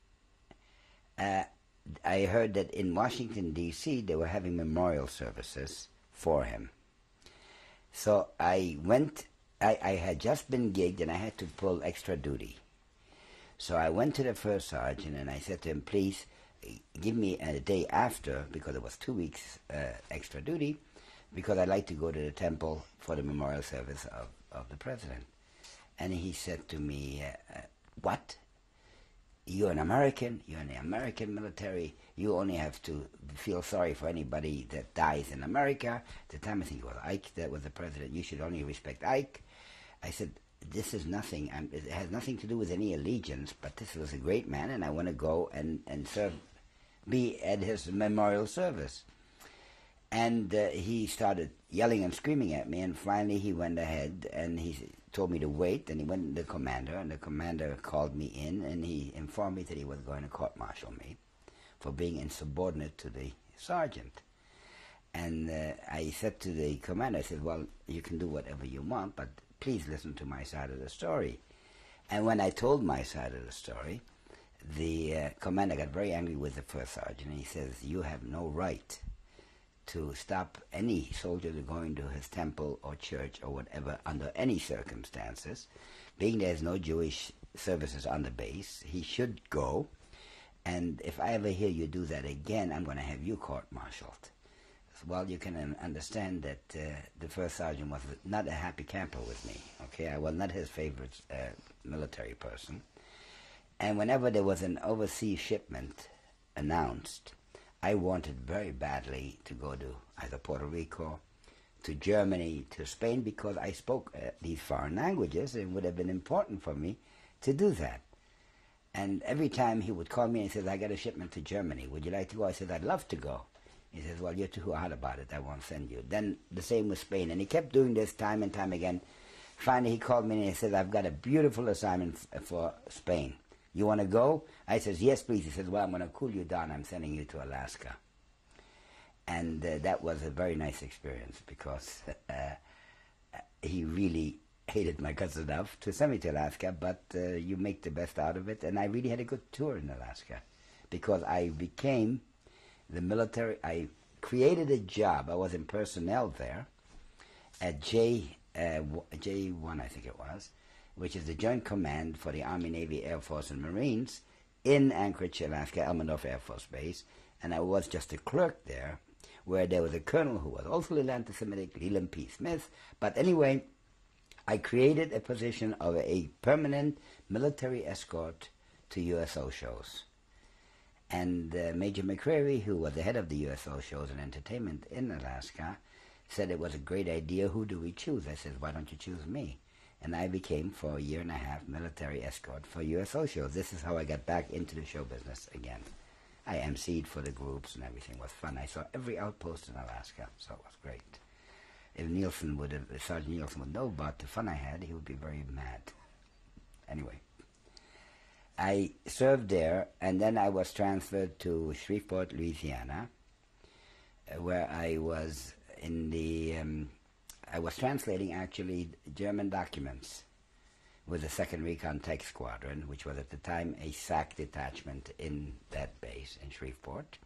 I heard that in Washington, D.C., they were having memorial services for him. So I went, I had just been gigged and I had to pull extra duty. So I went to the first sergeant and I said to him, please give me a day after, because it was 2 weeks extra duty, because I'd like to go to the temple for the memorial service of the president. And he said to me, what? You're an American, you're in the American military, you only have to feel sorry for anybody that dies in America. At the time I think it was Ike that was the president, you should only respect Ike. I said, this is nothing, it has nothing to do with any allegiance, but this was a great man and I want to go and serve, be at his memorial service. And he started yelling and screaming at me, and finally he went ahead and he told me to wait, and he went to the commander, and the commander called me in, and he informed me that he was going to court-martial me for being insubordinate to the sergeant. And I said to the commander, I said, well, you can do whatever you want, but please listen to my side of the story. And when I told my side of the story, the commander got very angry with the first sergeant, and he says, you have no right to stop any soldier going to his temple or church or whatever under any circumstances. Being there's no Jewish services on the base, he should go, and if I ever hear you do that again, I'm going to have you court-martialed. Well, you can understand that the first sergeant was not a happy camper with me. Okay, I was not his favorite military person. And whenever there was an overseas shipment announced, I wanted very badly to go to either Puerto Rico, to Germany, to Spain, because I spoke these foreign languages, and it would have been important for me to do that. And every time he would call me and he says, I got a shipment to Germany, would you like to go? I said, I'd love to go. He says, well, you're too hot about it, I won't send you. Then the same with Spain, and he kept doing this time and time again. Finally he called me and he said, I've got a beautiful assignment for Spain. You want to go? I says, yes, please. He says, well, I'm going to cool you down. I'm sending you to Alaska. And that was a very nice experience because he really hated my guts enough to send me to Alaska, but you make the best out of it. And I really had a good tour in Alaska because I became the military. I created a job. I was in personnel there at J1, I think it was, which is the Joint Command for the Army, Navy, Air Force, and Marines in Anchorage, Alaska, Elmendorf Air Force Base. And I was just a clerk there, where there was a colonel who was also a little anti-Semitic, Leland P. Smith. But anyway, I created a position of a permanent military escort to USO shows. And Major McCreary, who was the head of the USO shows and entertainment in Alaska, said it was a great idea. Who do we choose? I said, why don't you choose me? And I became, for a year and a half, military escort for USO shows. This is how I got back into the show business again. I emceed for the groups and everything. It was fun. I saw every outpost in Alaska, so it was great. If Sergeant Nielsen would know about the fun I had, he would be very mad. Anyway, I served there, and then I was transferred to Shreveport, Louisiana, where I was in the... I was translating, actually, German documents with the 2nd Recon Tech Squadron, which was at the time a SAC detachment in that base in Shreveport.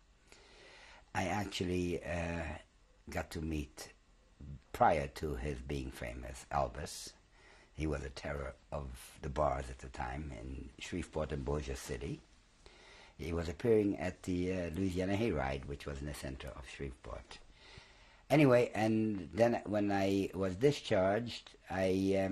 I actually got to meet, prior to his being famous, Elvis. He was a terror of the bars at the time in Shreveport and Bossier City. He was appearing at the Louisiana Hayride, which was in the center of Shreveport. Anyway, and then when I was discharged, I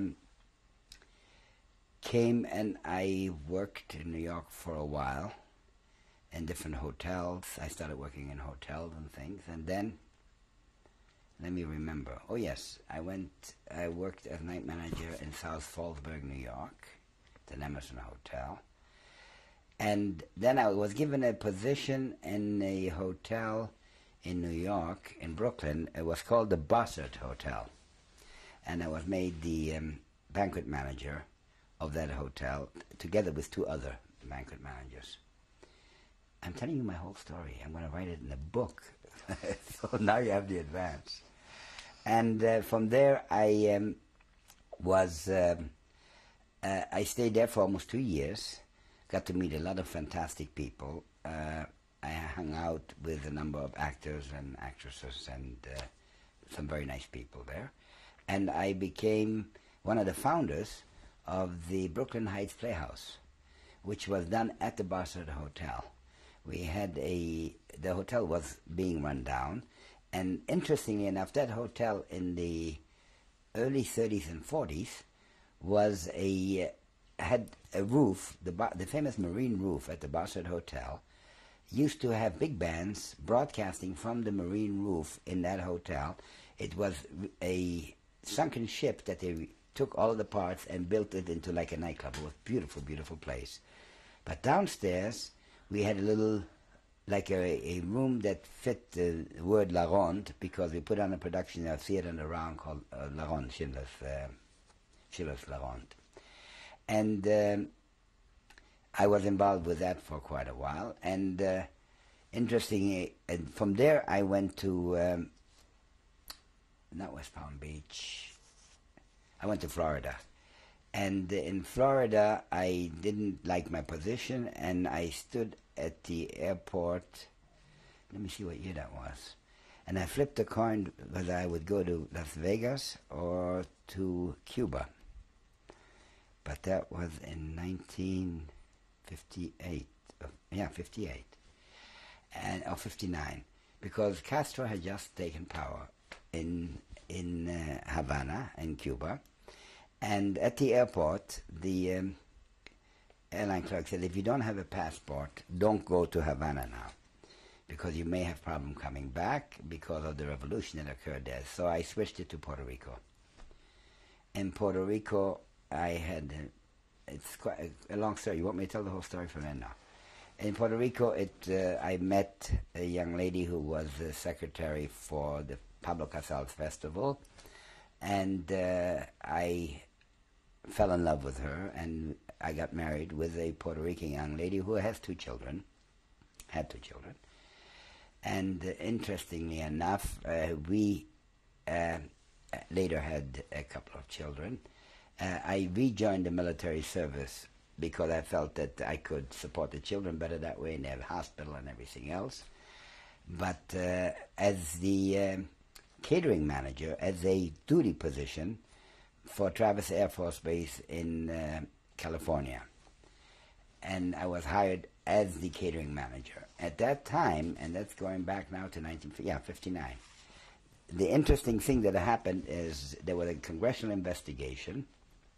came and I worked in New York for a while in different hotels. I started working in hotels and things, and then, let me remember. Oh yes, I worked as night manager in South Fallsburg, New York, the Emerson Hotel. And then I was given a position in a hotel in New York, in Brooklyn. It was called the Bossert Hotel. And I was made the banquet manager of that hotel, together with two other banquet managers. I'm telling you my whole story. I'm going to write it in a book. So now you have the advance. And from there, I stayed there for almost 2 years. Got to meet a lot of fantastic people. I hung out with a number of actors and actresses and some very nice people there. And I became one of the founders of the Brooklyn Heights Playhouse, which was done at the Bassett Hotel. We had the hotel was being run down, and interestingly enough, that hotel in the early 30s and 40s had a roof, the famous marine roof at the Bassett Hotel, used to have big bands broadcasting from the marine roof in that hotel. It was a sunken ship that they took all of the parts and built it into like a nightclub. It was a beautiful, beautiful place. But downstairs, we had a little, like a room that fit the word La Ronde, because we put on a production of theater in the round called La Ronde, Schiller's La Ronde. And I was involved with that for quite a while. And interestingly, and from there I went to, not West Palm Beach, I went to Florida. And in Florida, I didn't like my position, and I stood at the airport. Let me see what year that was. And I flipped a coin whether I would go to Las Vegas or to Cuba. But that was in 1958. Yeah, 58. Or 59. Because Castro had just taken power in Havana, in Cuba. And at the airport, the airline clerk said, if you don't have a passport, don't go to Havana now, because you may have problem coming back because of the revolution that occurred there. So I switched it to Puerto Rico. In Puerto Rico, I had, it's quite a long story. You want me to tell the whole story from then now? In Puerto Rico, I met a young lady who was the secretary for the Pablo Casals Festival, and I fell in love with her, and I got married with a Puerto Rican young lady who has two children, had two children. And interestingly enough, we later had a couple of children. I rejoined the military service because I felt that I could support the children better that way in their hospital and everything else. But as the catering manager, as a duty position for Travis Air Force Base in California. And I was hired as the catering manager. At that time, and that's going back now to 59. The interesting thing that happened is there was a congressional investigation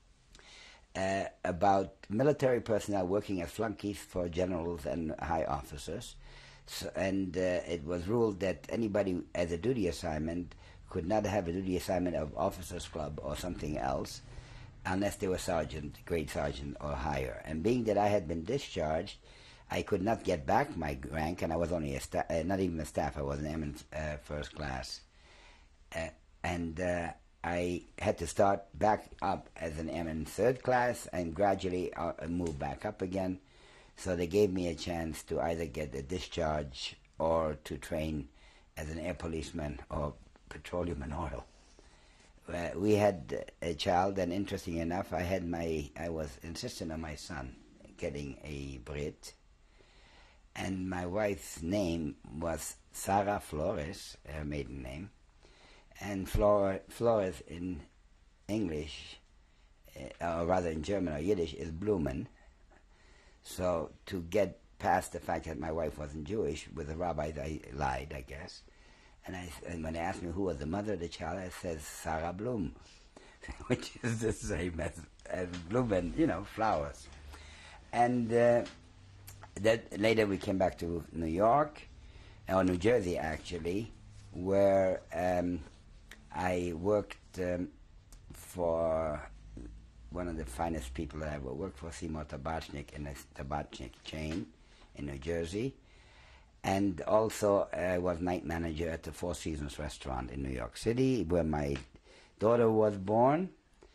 about military personnel working as flunkies for generals and high officers. So, and it was ruled that anybody as a duty assignment could not have a duty assignment of officers club or something else unless they were sergeant, grade sergeant or higher. And being that I had been discharged, I could not get back my rank, and I was only a not even a staff, I was an airman first class. And I had to start back up as an airman third class and gradually move back up again. So they gave me a chance to either get a discharge or to train as an air policeman or petroleum and oil. We had a child, and interesting enough, I was insistent on my son getting a Brit, and my wife's name was Sarah Flores, her maiden name, and Flores in English, or rather in German or Yiddish, is Blumen. So to get past the fact that my wife wasn't Jewish, with the rabbis I lied, I guess. And when they asked me who was the mother of the child, I said Sarah Bloom, which is the same as Blumen, flowers. And that later we came back to New York, or New Jersey actually, where I worked for one of the finest people that I ever worked for, Seymour Tabachnik, in a Tabachnik chain in New Jersey. And also I was night manager at the Four Seasons restaurant in New York City, where my daughter was born.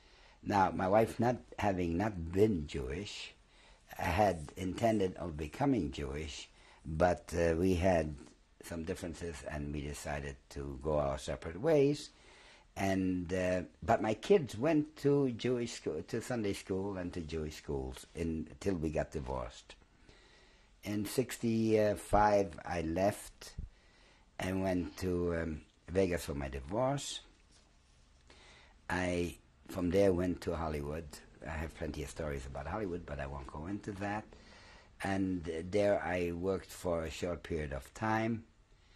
Now, my wife, having not been Jewish, had intended of becoming Jewish, but we had some differences, and we decided to go our separate ways. And but my kids went to Jewish school, to Sunday school, and to Jewish schools until we got divorced. In '65, I left and went to Vegas for my divorce. I, from there, went to Hollywood. I have plenty of stories about Hollywood, but I won't go into that. And there I worked for a short period of time.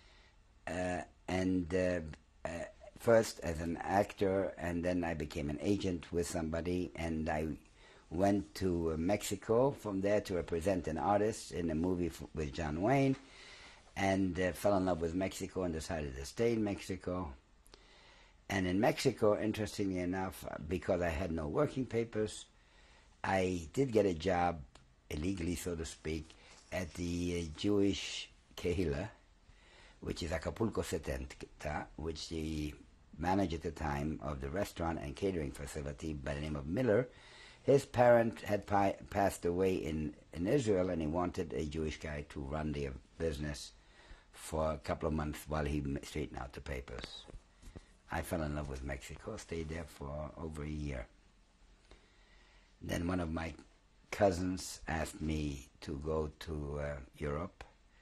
First as an actor, and then I became an agent with somebody, and I went to Mexico from there to represent an artist in a movie with John Wayne, and fell in love with Mexico and decided to stay in Mexico. And in Mexico, interestingly enough, because I had no working papers, I did get a job, illegally so to speak, at the Jewish Kehillah, which is Acapulco 70, which the manager at the time of the restaurant and catering facility by the name of Miller, his parent had passed away in Israel, and he wanted a Jewish guy to run the business for a couple of months while he straightened out the papers. I fell in love with Mexico, stayed there for over a year. Then one of my cousins asked me to go to Europe.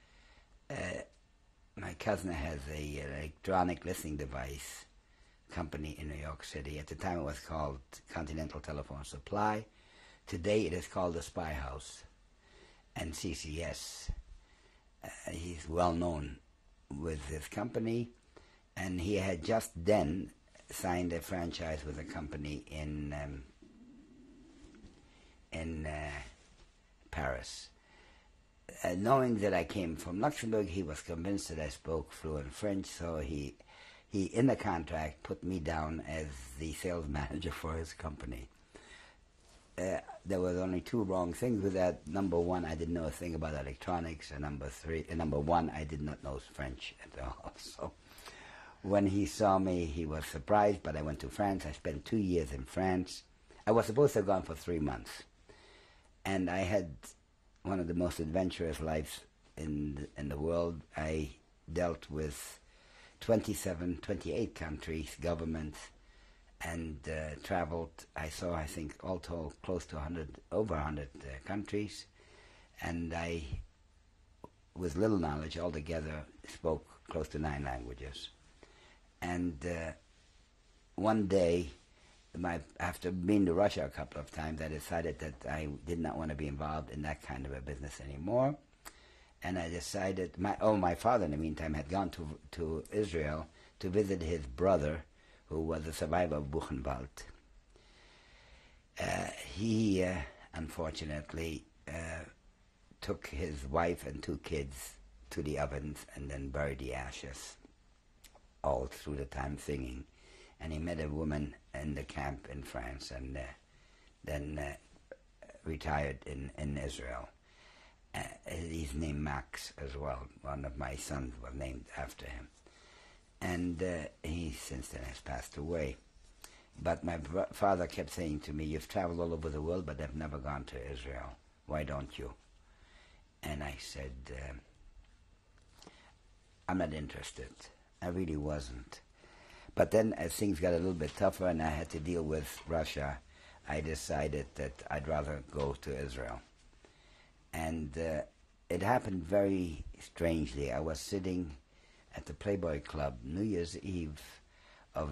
My cousin has an electronic listening device company in New York City. At the time it was called Continental Telephone Supply. Today it is called the Spy House and CCS. He's well known with his company, and he had just then signed a franchise with a company in Paris. Knowing that I came from Luxembourg, he was convinced that I spoke fluent French, so he in the contract put me down as the sales manager for his company. There was only two wrong things with that. Number one, I didn't know a thing about electronics, and number one, I did not know French at all. So when he saw me, he was surprised, but I went to France. I spent 2 years in France. I was supposed to have gone for 3 months, and I had one of the most adventurous lives in the world. I dealt with 28 countries, governments, and traveled. I saw, I think, all told, close to over 100 countries, and I, with little knowledge altogether, spoke close to 9 languages. And one day, after being to Russia a couple of times, I decided that I did not want to be involved in that kind of a business anymore. And I decided, my father in the meantime had gone to Israel to visit his brother, who was a survivor of Buchenwald. He, unfortunately, took his wife and 2 kids to the ovens and then buried the ashes all through the time singing. And he met a woman in the camp in France, and then retired in Israel. He's named Max as well. One of my sons was named after him. And he since then has passed away. But my father kept saying to me, "You've traveled all over the world, but have never gone to Israel. Why don't you?" And I said, "I'm not interested." I really wasn't. But then as things got a little bit tougher and I had to deal with Russia, I decided that I'd rather go to Israel. And it happened very strangely. I was sitting at the Playboy Club New Year's Eve of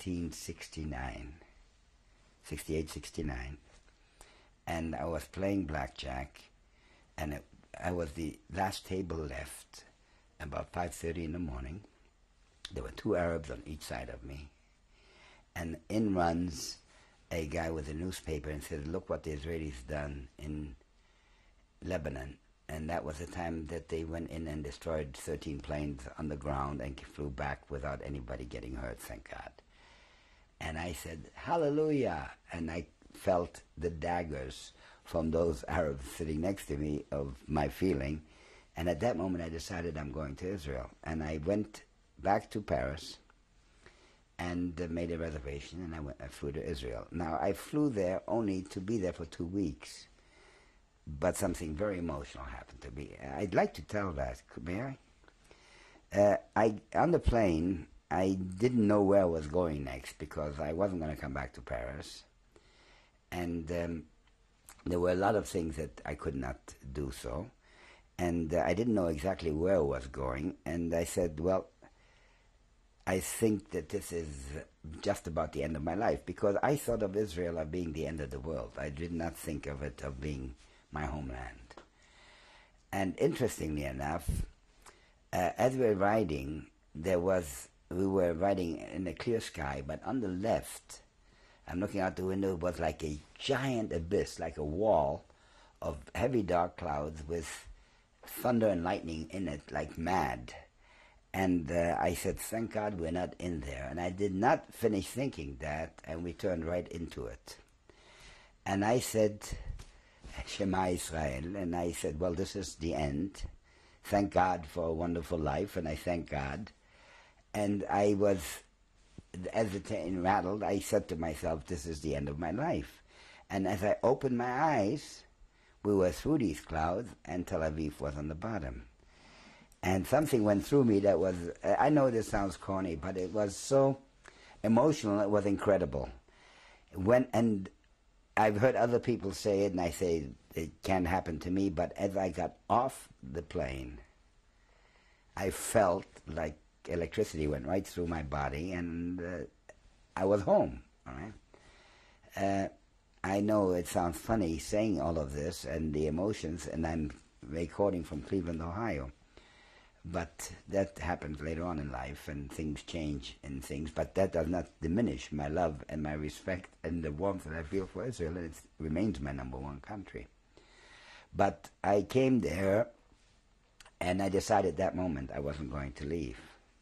1968, 69, and I was playing blackjack, and I was the last table left, about 5:30 in the morning. There were 2 Arabs on each side of me, and in runs a guy with a newspaper and said, "Look what the Israelis done in Lebanon." And that was the time that they went in and destroyed 13 planes on the ground and flew back without anybody getting hurt, thank God. And I said, "Hallelujah!" And I felt the daggers from those Arabs sitting next to me of my feeling. And at that moment I decided I'm going to Israel. And I went back to Paris and made a reservation, and I flew to Israel. Now, I flew there only to be there for 2 weeks, but something very emotional happened to me. I'd like to tell that. May I? On the plane, I didn't know where I was going next because I wasn't going to come back to Paris. And there were a lot of things that I could not do so. And I didn't know exactly where I was going. And I said, well, I think that this is just about the end of my life, because I thought of Israel as being the end of the world. I did not think of it as being my homeland. And interestingly enough, as we were riding, we were riding in a clear sky, but on the left, I'm looking out the window, it was like a giant abyss, like a wall of heavy dark clouds with thunder and lightning in it like mad. And I said, thank God we're not in there. And I did not finish thinking that, and we turned right into it. And I said, Shema Israel, and I said, well, this is the end. Thank God for a wonderful life, and I thank God. And I was, as the train rattled, I said to myself, this is the end of my life. And as I opened my eyes, we were through these clouds, and Tel Aviv was on the bottom. And something went through me that was, I know this sounds corny, but it was so emotional, it was incredible. And I've heard other people say it, and I say it can't happen to me, but as I got off the plane, I felt like electricity went right through my body, and I was home, all right? I know it sounds funny saying all of this and the emotions, and I'm recording from Cleveland, Ohio. But that happens later on in life, and things change in things, but that does not diminish my love and my respect and the warmth that I feel for Israel, and it remains my #1 country. But I came there, and I decided that moment I wasn't going to leave.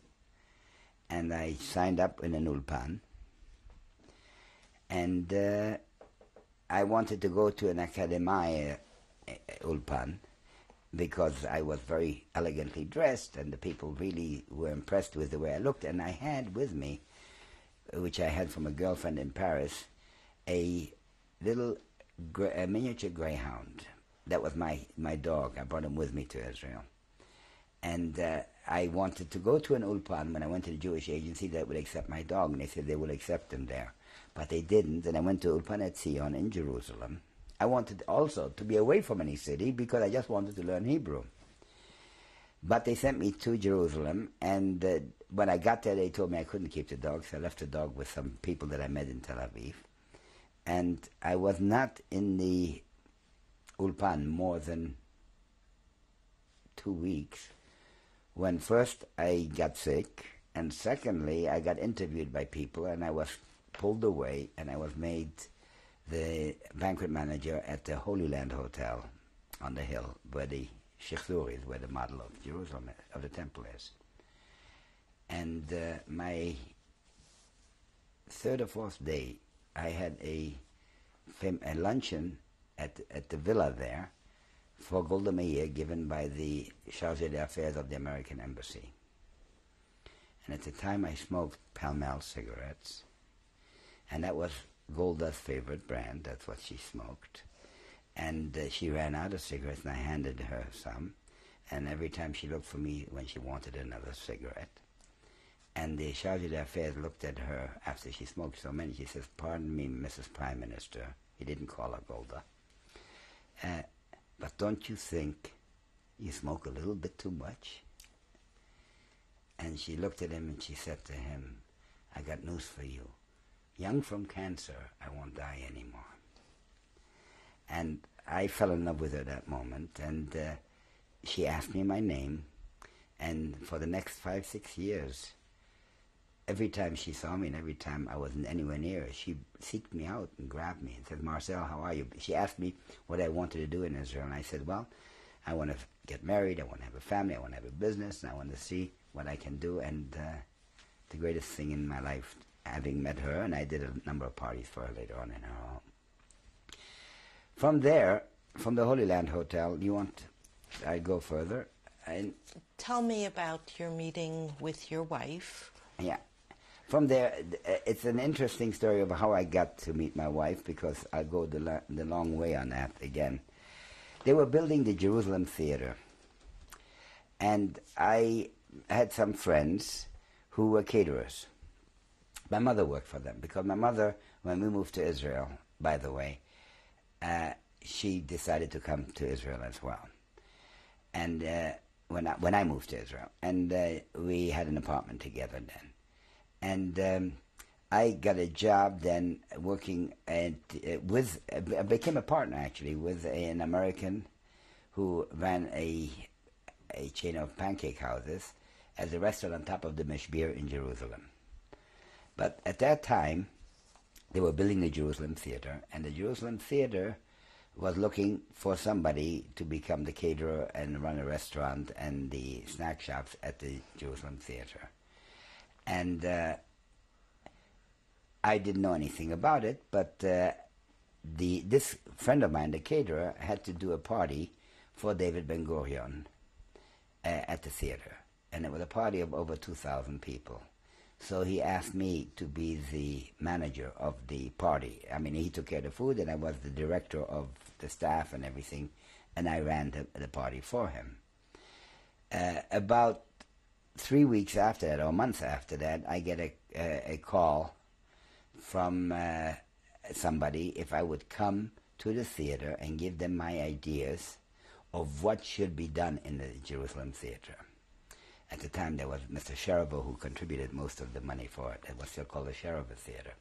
And I signed up in an ulpan, and I wanted to go to an academia ulpan, because I was very elegantly dressed, and the people really were impressed with the way I looked. And I had with me, which I had from a girlfriend in Paris, a little a miniature greyhound. That was my dog. I brought him with me to Israel. And I wanted to go to an ulpan when I went to the Jewish agency that would accept my dog, and they said they would accept him there. But they didn't, and I went to Ulpan at Zion in Jerusalem. I wanted also to be away from any city because I just wanted to learn Hebrew. But they sent me to Jerusalem, and when I got there, they told me I couldn't keep the dog, so I left the dog with some people that I met in Tel Aviv. And I was not in the Ulpan more than 2 weeks, when first I got sick, and secondly, I got interviewed by people, and I was pulled away, and I was made the banquet manager at the Holy Land Hotel on the hill, where the Shechzur is, where the model of Jerusalem, of the temple is. And my third or fourth day, I had a luncheon at the villa there for Golda Meir, given by the Chargé d'Affaires of the American Embassy. And at the time I smoked Pall Mall cigarettes, and that was Golda's favorite brand. That's what she smoked. And she ran out of cigarettes, and I handed her some. And every time she looked for me when she wanted another cigarette. And the Chargé d'Affaires looked at her after she smoked so many. She says, "Pardon me, Mrs. Prime Minister." He didn't call her Golda. "But don't you think you smoke a little bit too much?" And she looked at him and she said to him, "I got news for you. Young from cancer, I won't die anymore." And I fell in love with her that moment, and she asked me my name, and for the next 5-6 years, every time she saw me and every time I wasn't anywhere near her, she seeked me out and grabbed me and said, "Marcel, how are you?" She asked me what I wanted to do in Israel, and I said, well, I want to get married, I want to have a family, I want to have a business, and I want to see what I can do. And the greatest thing in my life, having met her, and I did a number of parties for her later on in her home. From there, from the Holy Land Hotel, I go further? Tell me about your meeting with your wife. Yeah. from there, it's an interesting story of how I got to meet my wife, because I'll go the long way on that again. They were building the Jerusalem Theater, and I had some friends who were caterers. My mother worked for them, because my mother, when we moved to Israel, by the way, she decided to come to Israel as well. And when I moved to Israel, and we had an apartment together then. And I got a job then working I became a partner actually with an American who ran a chain of pancake houses as a restaurant on top of the Mishbir in Jerusalem. But at that time, they were building the Jerusalem Theater, and the Jerusalem Theater was looking for somebody to become the caterer and run a restaurant and the snack shops at the Jerusalem Theater. And I didn't know anything about it, but this friend of mine, the caterer, had to do a party for David Ben-Gurion at the theater. And it was a party of over 2,000 people. So he asked me to be the manager of the party. I mean, he took care of the food, and I was the director of the staff and everything, and I ran the party for him. About 3 weeks after that, or months after that, I get a call from somebody if I would come to the theater and give them my ideas of what should be done in the Jerusalem Theater. At the time, there was Mr. Sheriver who contributed most of the money for it. It was still called the Sheriver Theater.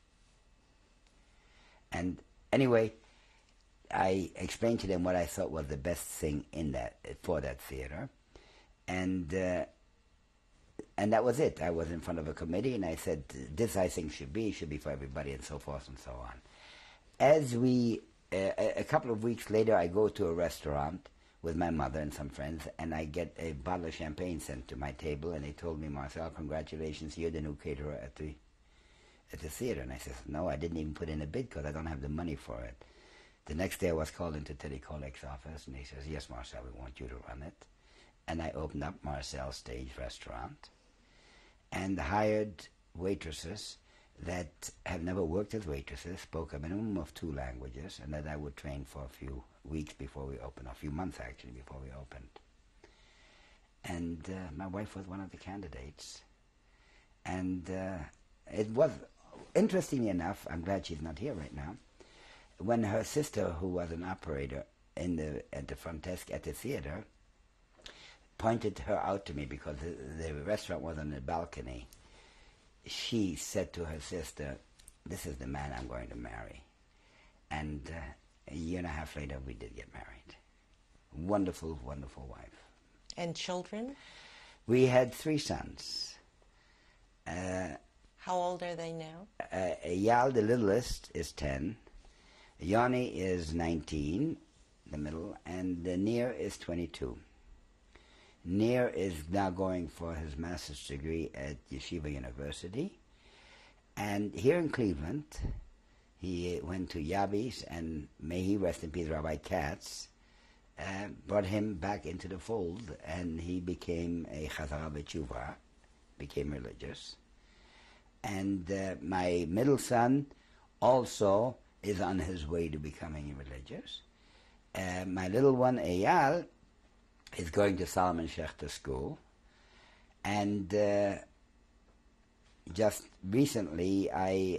And anyway, I explained to them what I thought was the best thing for that theater. And that was it. I was in front of a committee, and I said, this I think should be for everybody, and so forth and so on. As a couple of weeks later, I go to a restaurant with my mother and some friends, and I get a bottle of champagne sent to my table, and they told me, Marcel, congratulations, you're the new caterer at the theater. And I said, no, I didn't even put in a bid because I don't have the money for it. The next day I was called into Teddy Kollek's office, and he says, yes, Marcel, we want you to run it. And I opened up Marcel's Stage Restaurant and hired waitresses that have never worked as waitresses, spoke a minimum of 2 languages, and that I would train for a few weeks before we opened, a few months actually before we opened. And my wife was one of the candidates. And it was, interestingly enough, I'm glad she's not here right now, when her sister, who was an operator at the front desk at the theater, pointed her out to me because the restaurant was on the balcony. She said to her sister, this is the man I'm going to marry. And a year and a half later, we did get married. Wonderful, wonderful wife. And children? We had 3 sons. How old are they now? Eyal, the littlest, is 10. Yoni is 19, the middle, and Nir is 22. Nir is now going for his master's degree at Yeshiva University. And here in Cleveland, he went to Yabis, and may he rest in peace, Rabbi Katz, brought him back into the fold, and he became a Chazara B'Tshuva, became religious. And my middle son also is on his way to becoming religious. My little one, Eyal, is going to Solomon Schechter School. And just recently, I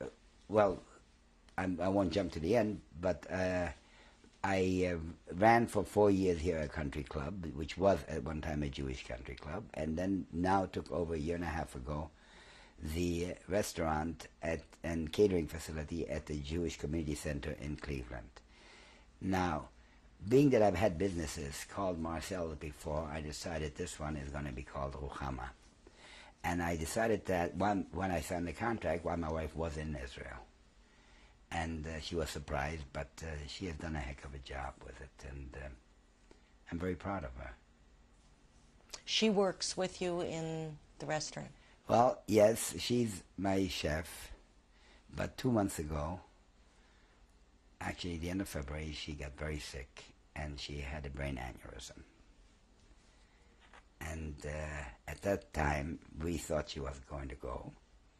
won't jump to the end, but I ran for 4 years here at a country club, which was at one time a Jewish country club, and then now took over a year and a half ago the restaurant and catering facility at the Jewish Community Center in Cleveland. Now, being that I've had businesses called Marcel before, I decided this one is going to be called Ruchama. And I decided that when I signed the contract, while my wife was in Israel. And she was surprised, but she has done a heck of a job with it, and I'm very proud of her. She works with you in the restaurant? Well, yes, she's my chef, but 2 months ago, actually the end of February, she got very sick, and she had a brain aneurysm. And at that time, we thought she was going to go.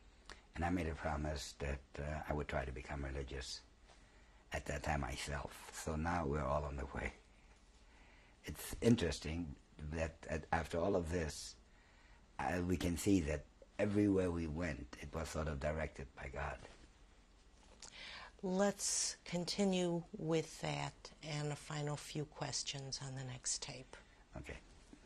And I made a promise that I would try to become religious at that time myself. So now we're all on the way. It's interesting that after all of this, we can see that everywhere we went, it was sort of directed by God. Let's continue with that and a final few questions on the next tape. Okay.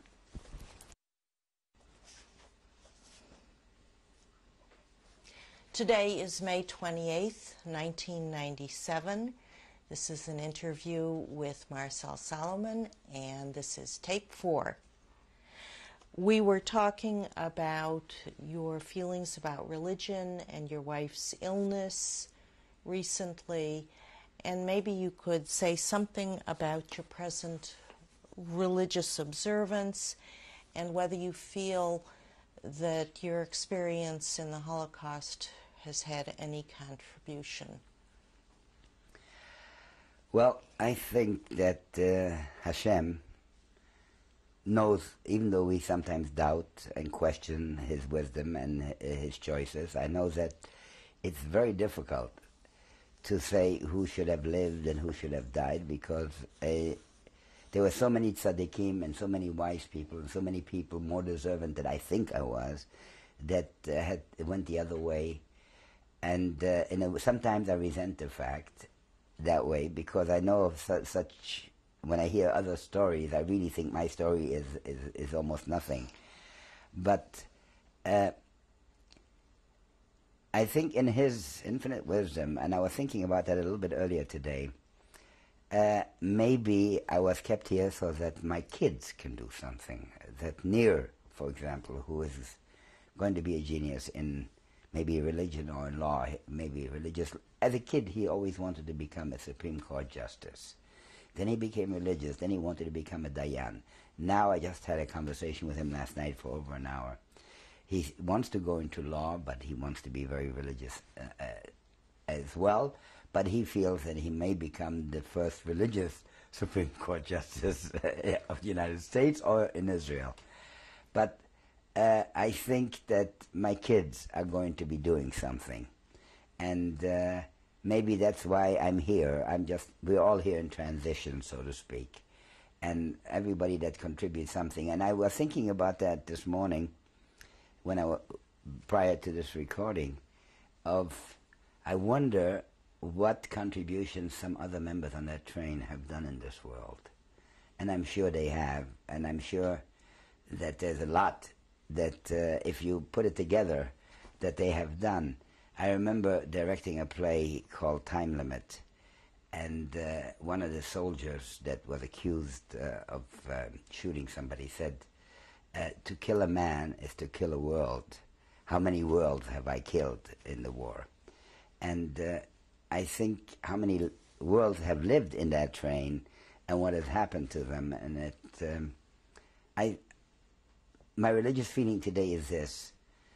Today is May 28th, 1997. This is an interview with Marcel Salomon, and this is tape 4. We were talking about your feelings about religion and your wife's illness recently, and maybe you could say something about your present religious observance and whether you feel that your experience in the Holocaust has had any contribution. Well, I think that Hashem knows, even though we sometimes doubt and question His wisdom and His choices, I know that it's very difficult to say who should have lived and who should have died, because there were so many tzaddikim and so many wise people and so many people more deserving than I think I was that went the other way. And sometimes I resent the fact that way, because I know of such, when I hear other stories, I really think my story is almost nothing. But I think in His infinite wisdom, and I was thinking about that a little bit earlier today, maybe I was kept here so that my kids can do something. That Nir, for example, who is going to be a genius in maybe religion or in law, maybe religious. As a kid, he always wanted to become a Supreme Court justice. Then he became religious. Then he wanted to become a Dayan. Now I just had a conversation with him last night for over an hour. He wants to go into law, but he wants to be very religious as well. But he feels that he may become the first religious Supreme Court justice of the United States or in Israel. But I think that my kids are going to be doing something. And maybe that's why I'm here. We're all here in transition, so to speak. And everybody that contributes something. And I was thinking about that this morning, prior to this recording, I wonder what contributions some other members on that train have done in this world. And I'm sure they have. And I'm sure that there's a lot that if you put it together, that they have done. I remember directing a play called Time Limit, and one of the soldiers that was accused of shooting somebody said, to kill a man is to kill a world. How many worlds have I killed in the war? And I think how many worlds have lived in that train and what has happened to them. And my religious feeling today is this.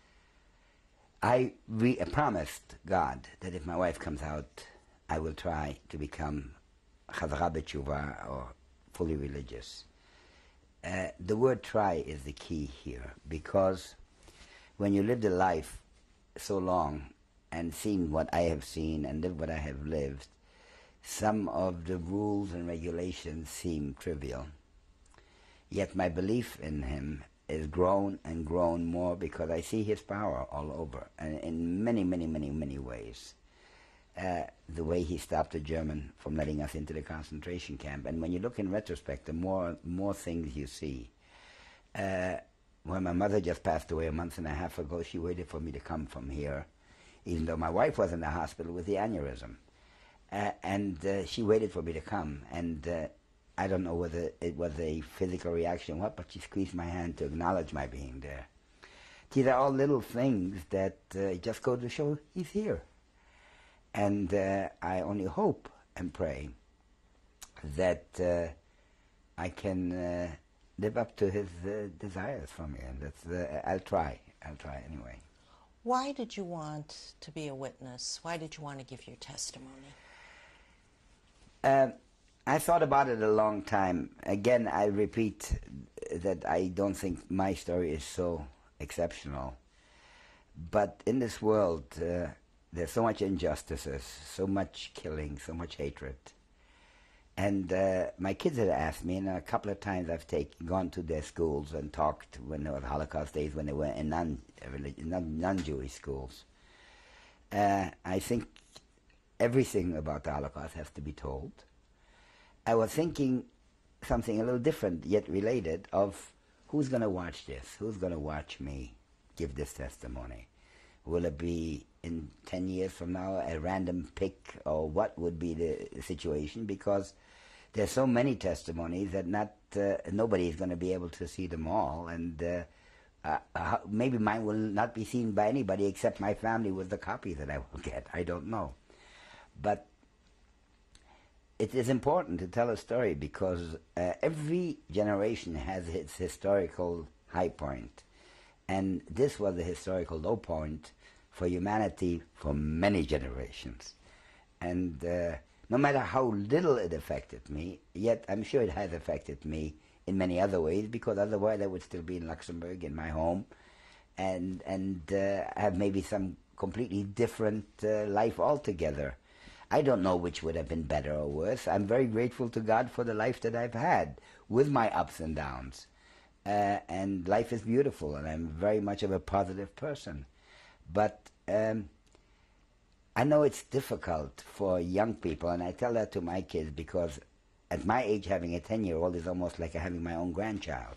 I promised God that if my wife comes out, I will try to become chazara b'tshuva, or fully religious. The word try is the key here, because when you lived a life so long and seen what I have seen and lived what I have lived, some of the rules and regulations seem trivial. Yet my belief in Him is grown and grown more, because I see His power all over, and in many, many, many, many ways. The way He stopped the German from letting us into the concentration camp. And when you look in retrospect, the more things you see. When my mother just passed away a month and a half ago, she waited for me to come from here, even though my wife was in the hospital with the aneurysm. And she waited for me to come. And I don't know whether it was a physical reaction or what, but she squeezed my hand to acknowledge my being there. These are all little things that just go to show He's here. And I only hope and pray that I can live up to His desires for me. And I'll try anyway. Why did you want to be a witness? Why did you want to give your testimony? I thought about it a long time. Again, I repeat that I don't think my story is so exceptional. But in this world, there's so much injustices, so much killing, so much hatred. And my kids had asked me, and a couple of times I've gone to their schools and talked when there were Holocaust days, when they were in non-Jewish schools. I think everything about the Holocaust has to be told. I was thinking something a little different, yet related, of who's going to watch this? Who's going to watch me give this testimony? Will it be in 10 years from now a random pick, or what would be the situation? Because there's so many testimonies that nobody is going to be able to see them all, and maybe mine will not be seen by anybody except my family with the copy that I will get. I don't know. But it is important to tell a story, because every generation has its historical high point. And this was the historical low point for humanity for many generations. And no matter how little it affected me, yet I'm sure it has affected me in many other ways, because otherwise I would still be in Luxembourg, in my home, and have maybe some completely different life altogether. I don't know which would have been better or worse. I'm very grateful to God for the life that I've had, with my ups and downs. And life is beautiful, and I'm very much of a positive person. But I know it's difficult for young people, and I tell that to my kids, because at my age, having a 10-year-old is almost like having my own grandchild.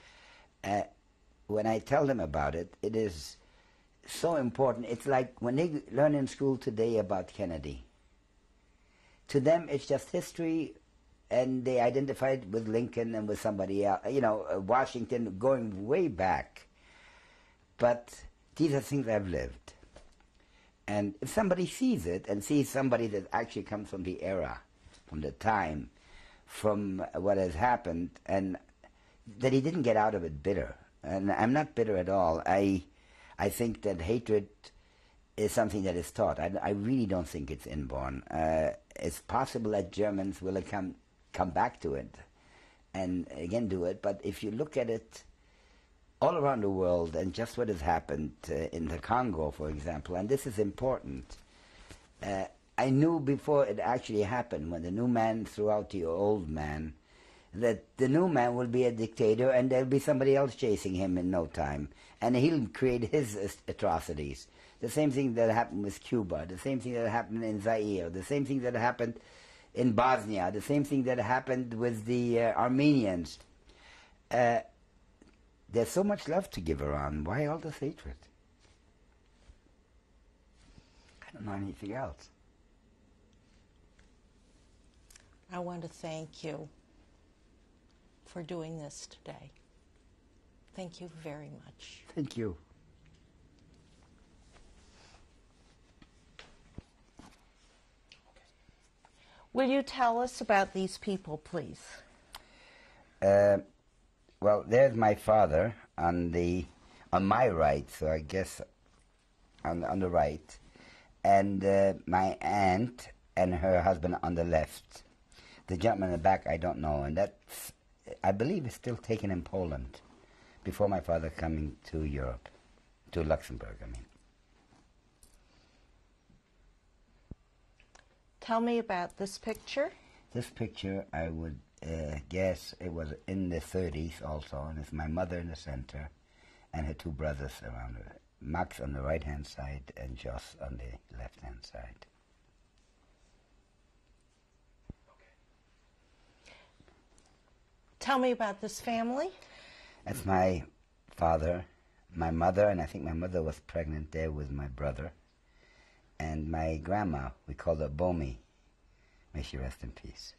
When I tell them about it, it is so important. It's like when they learn in school today about Kennedy. To them, it's just history, and they identify it with Lincoln and with somebody else, Washington, going way back. But these are things I've lived. And if somebody sees it, and sees somebody that actually comes from the era, from the time, from what has happened, and that he didn't get out of it bitter. And I'm not bitter at all. I think that hatred is something that is taught. I really don't think it's inborn. It's possible that Germans will come back to it and again do it, but if you look at it all around the world, and just what has happened in the Congo, for example, and this is important, I knew before it actually happened, when the new man threw out the old man, that the new man will be a dictator, and there'll be somebody else chasing him in no time, and he'll create his atrocities. The same thing that happened with Cuba, the same thing that happened in Zaire, the same thing that happened in Bosnia, the same thing that happened with the Armenians. There's so much love to give around. Why all this hatred? I don't know anything else. I want to thank you for doing this today. Thank you very much. Thank you. Will you tell us about these people, please? Well, there's my father on my right, so I guess on the right, and my aunt and her husband on the left. The gentleman in the back, I don't know, and that's, I believe, is still taken in Poland before my father coming to Europe, to Luxembourg, I mean. Tell me about this picture. This picture, I would guess it was in the 30s also, and it's my mother in the center and her two brothers around her. Max on the right-hand side and Jos on the left-hand side. Tell me about this family. That's my father, my mother, and I think my mother was pregnant there with my brother, and my grandma. We called her Bomi. May she rest in peace.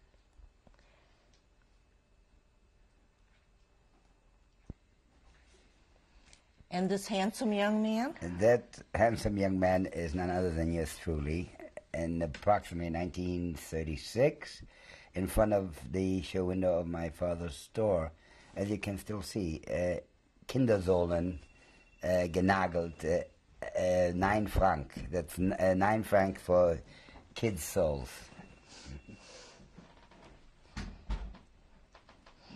And this handsome young man? And that handsome young man is none other than yours truly. In approximately 1936, in front of the show window of my father's store, as you can still see, Kindersohlen genagelt, 9 franc. That's 9 franc for kids' souls.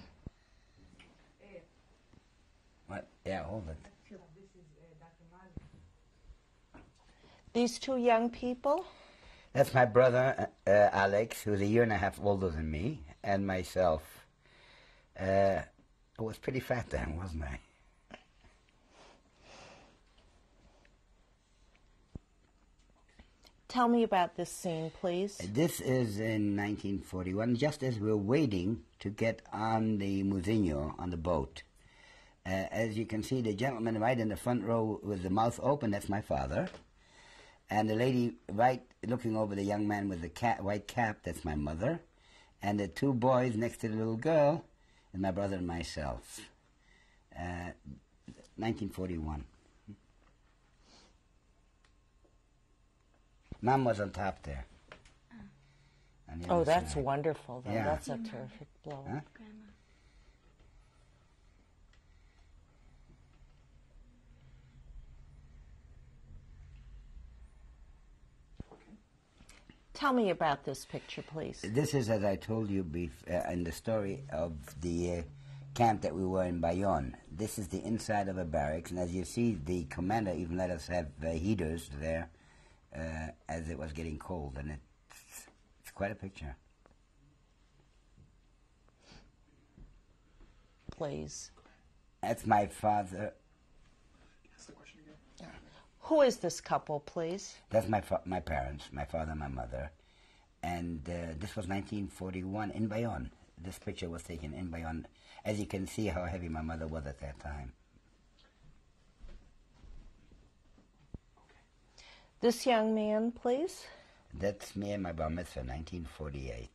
What? Yeah, hold it. This is Dr. Mali. These two young people? That's my brother, Alex, who's a year and a half older than me, and myself. I was pretty fat then, wasn't I? Tell me about this scene, please. This is in 1941, just as we're waiting to get on the Muzinho, on the boat. As you can see, the gentleman right in the front row with the mouth open, that's my father. And the lady right looking over the young man with the white cap, that's my mother. And the two boys next to the little girl is my brother and myself. 1941. Mom was on top there. Oh, that's wonderful, though. Yeah. That's a terrific blow. Huh? Grandma. Tell me about this picture, please. This is, as I told you in the story of the camp that we were in Bayonne. This is the inside of a barracks, and as you see, the commander even let us have heaters there as it was getting cold, and it's quite a picture. Please. That's my father. Ask the question again. Who is this couple, please? That's my parents, my father and my mother. And this was 1941 in Bayonne. This picture was taken in Bayonne. As you can see how heavy my mother was at that time. This young man, please. That's me and my bar mitzvah, 1948.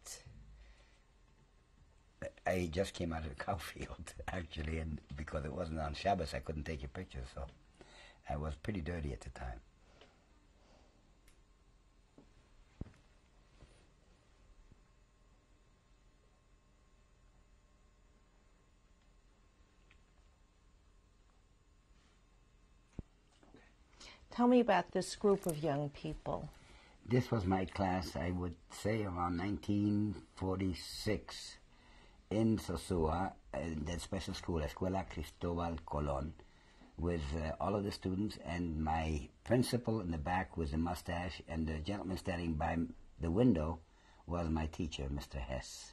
I just came out of the cow field, actually, and because it wasn't on Shabbos, I couldn't take a picture, so I was pretty dirty at the time. Tell me about this group of young people. This was my class, I would say, around 1946 in Sosua, in that special school, Escuela Cristobal Colon, with all of the students, and my principal in the back with the mustache, and the gentleman standing by the window was my teacher, Mr. Hess.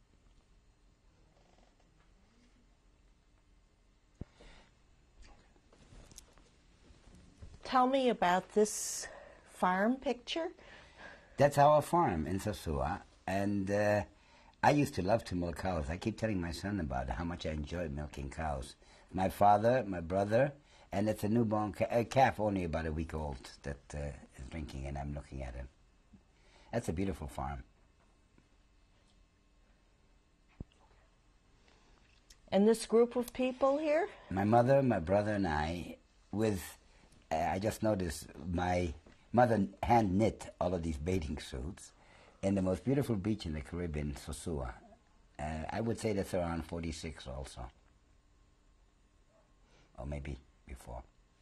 Tell me about this farm picture. That's our farm in Sosua, and I used to love to milk cows. I keep telling my son about how much I enjoyed milking cows. My father, my brother, and it's a newborn calf only about a week old that is drinking, and I'm looking at him. That's a beautiful farm. And this group of people here? My mother, my brother, and I, with, I just noticed my mother hand knit all of these bathing suits in the most beautiful beach in the Caribbean, Sosua. I would say that's around 46 also. Or maybe before.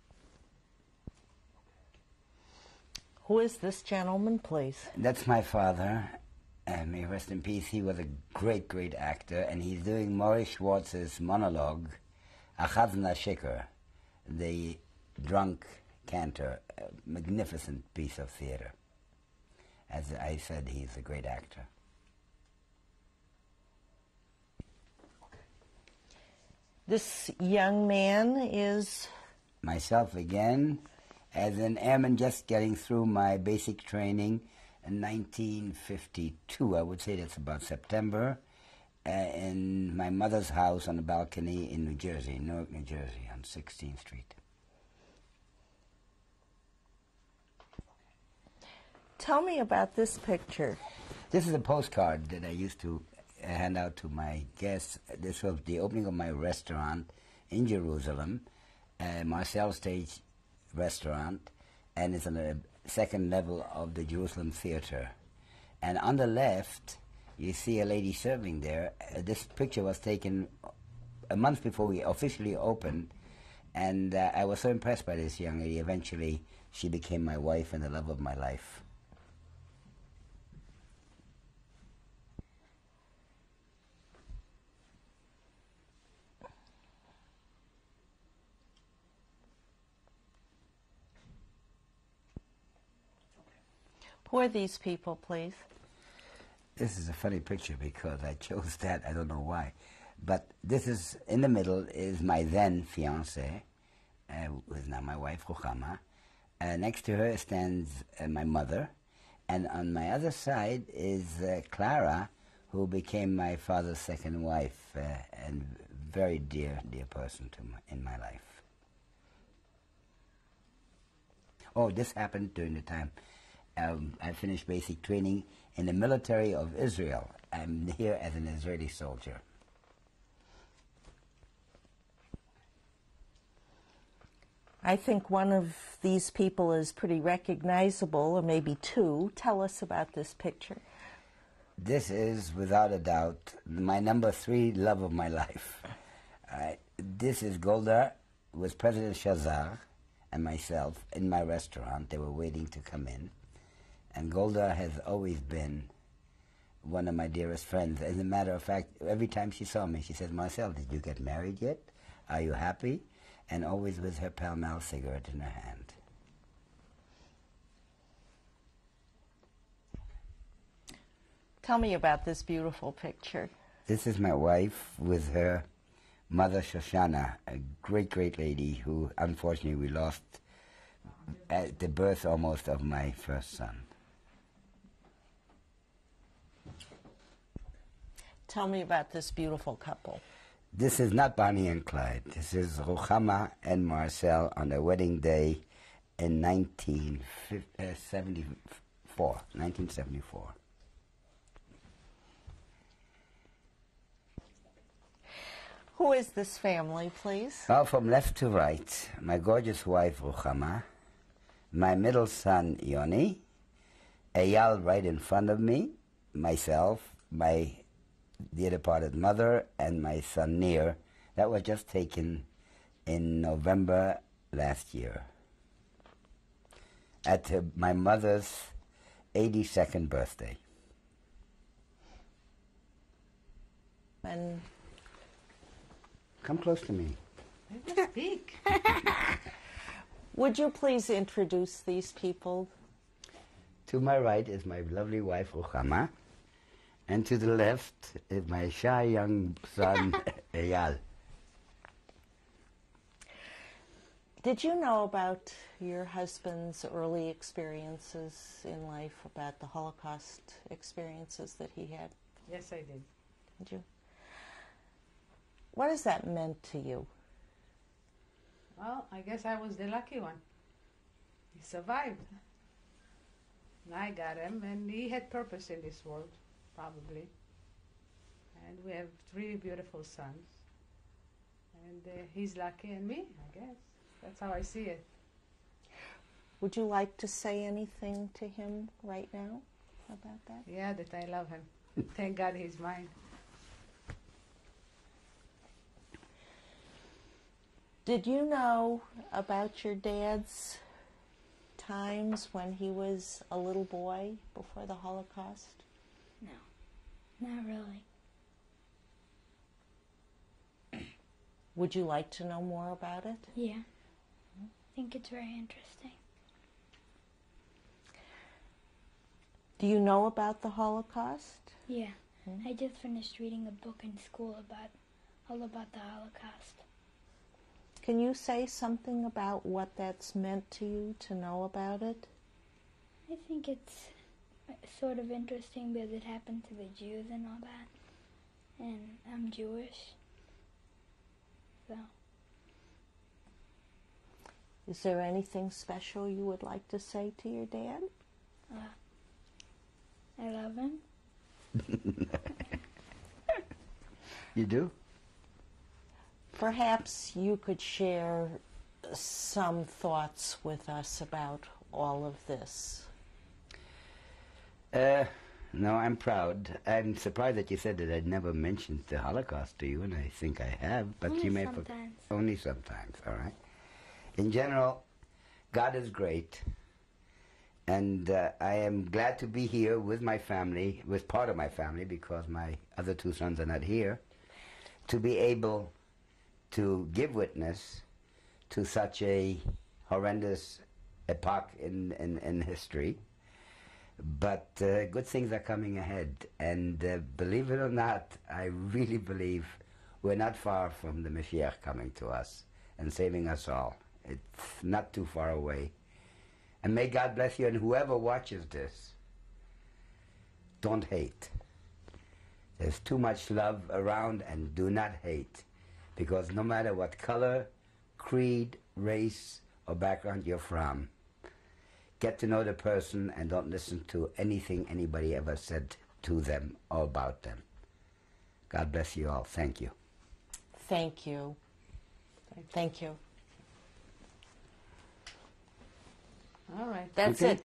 Who is this gentleman, please? That's my father. May he rest in peace. He was a great, great actor, and he's doing Maurice Schwartz's monologue, Achazna Sheker, the drunk cantor, a magnificent piece of theater. As I said, he's a great actor. This young man is... Myself again, as an airman just getting through my basic training in 1952, I would say that's about September, in my mother's house on the balcony in New Jersey, Newark, New Jersey, on 16th Street. Tell me about this picture. This is a postcard that I used to hand out to my guests. This was the opening of my restaurant in Jerusalem, Marcel Stage Restaurant, and it's on the second level of the Jerusalem Theater. And on the left, you see a lady serving there. This picture was taken a month before we officially opened, and I was so impressed by this young lady. Eventually, she became my wife and the love of my life. Who are these people, please? This is a funny picture because I chose that. I don't know why. But this is, in the middle, is my then fiancée, who is now my wife, Ruchama. Next to her stands my mother. And on my other side is Clara, who became my father's second wife and very dear person in my life. Oh, this happened during the time I finished basic training in the military of Israel. I'm here as an Israeli soldier. I think one of these people is pretty recognizable, or maybe two. Tell us about this picture. This is, without a doubt, my number 3 love of my life. This is Golda with President Shazar and myself in my restaurant. They were waiting to come in. And Golda has always been one of my dearest friends. As a matter of fact, every time she saw me, she said, "Marcel, did you get married yet? Are you happy?" And always with her Pall Mall cigarette in her hand. Tell me about this beautiful picture. This is my wife with her mother, Shoshana, a great, great lady who, unfortunately, we lost at the birth almost of my first son. Tell me about this beautiful couple. This is not Bonnie and Clyde. This is Ruchama and Marcel on their wedding day in 1974. Who is this family, please? Well, from left to right, my gorgeous wife, Ruchama, my middle son, Yoni, Eyal right in front of me, myself, my dear departed mother, and my son, Nir. That was just taken in November last year at my mother's 82nd birthday. And come close to me. Speak. would you please introduce these people? To my right is my lovely wife, Ruchama, and to the left is my shy young son, Eyal. Did you know about your husband's early experiences in life, about the Holocaust experiences that he had? Yes, I did. Did you? What has that meant to you? Well, I guess I was the lucky one. He survived. And I got him, and he had purpose in this world, probably. And we have 3 beautiful sons. And he's lucky, and me, I guess. That's how I see it. Would you like to say anything to him right now about that? Yeah, that I love him. Thank God he's mine. Did you know about your dad's times when he was a little boy before the Holocaust? No, not really. Would you like to know more about it? Yeah, I think it's very interesting. Do you know about the Holocaust? Yeah, I just finished reading a book in school all about the Holocaust. Can you say something about what that's meant to you to know about it? I think it's sort of interesting because it happened to the Jews and all that. And I'm Jewish. So. Is there anything special you would like to say to your dad? I love him. You do? Perhaps you could share some thoughts with us about all of this. No, I'm proud. I'm surprised that you said that I'd never mentioned the Holocaust to you, and I think I have, but Only you may sometimes. Only sometimes, all right. In general, God is great, and I am glad to be here with my family, with part of my family, because my other 2 sons are not here, to be able to give witness to such a horrendous epoch in history. But good things are coming ahead. And believe it or not, I really believe we're not far from the Mashiach coming to us and saving us all. It's not too far away. And may God bless you, and whoever watches this, don't hate. There's too much love around, and do not hate. Because no matter what color, creed, race, or background you're from, get to know the person and don't listen to anything anybody ever said to them or about them. God bless you all. Thank you. Thank you. Thank you. All right. That's Okay. it.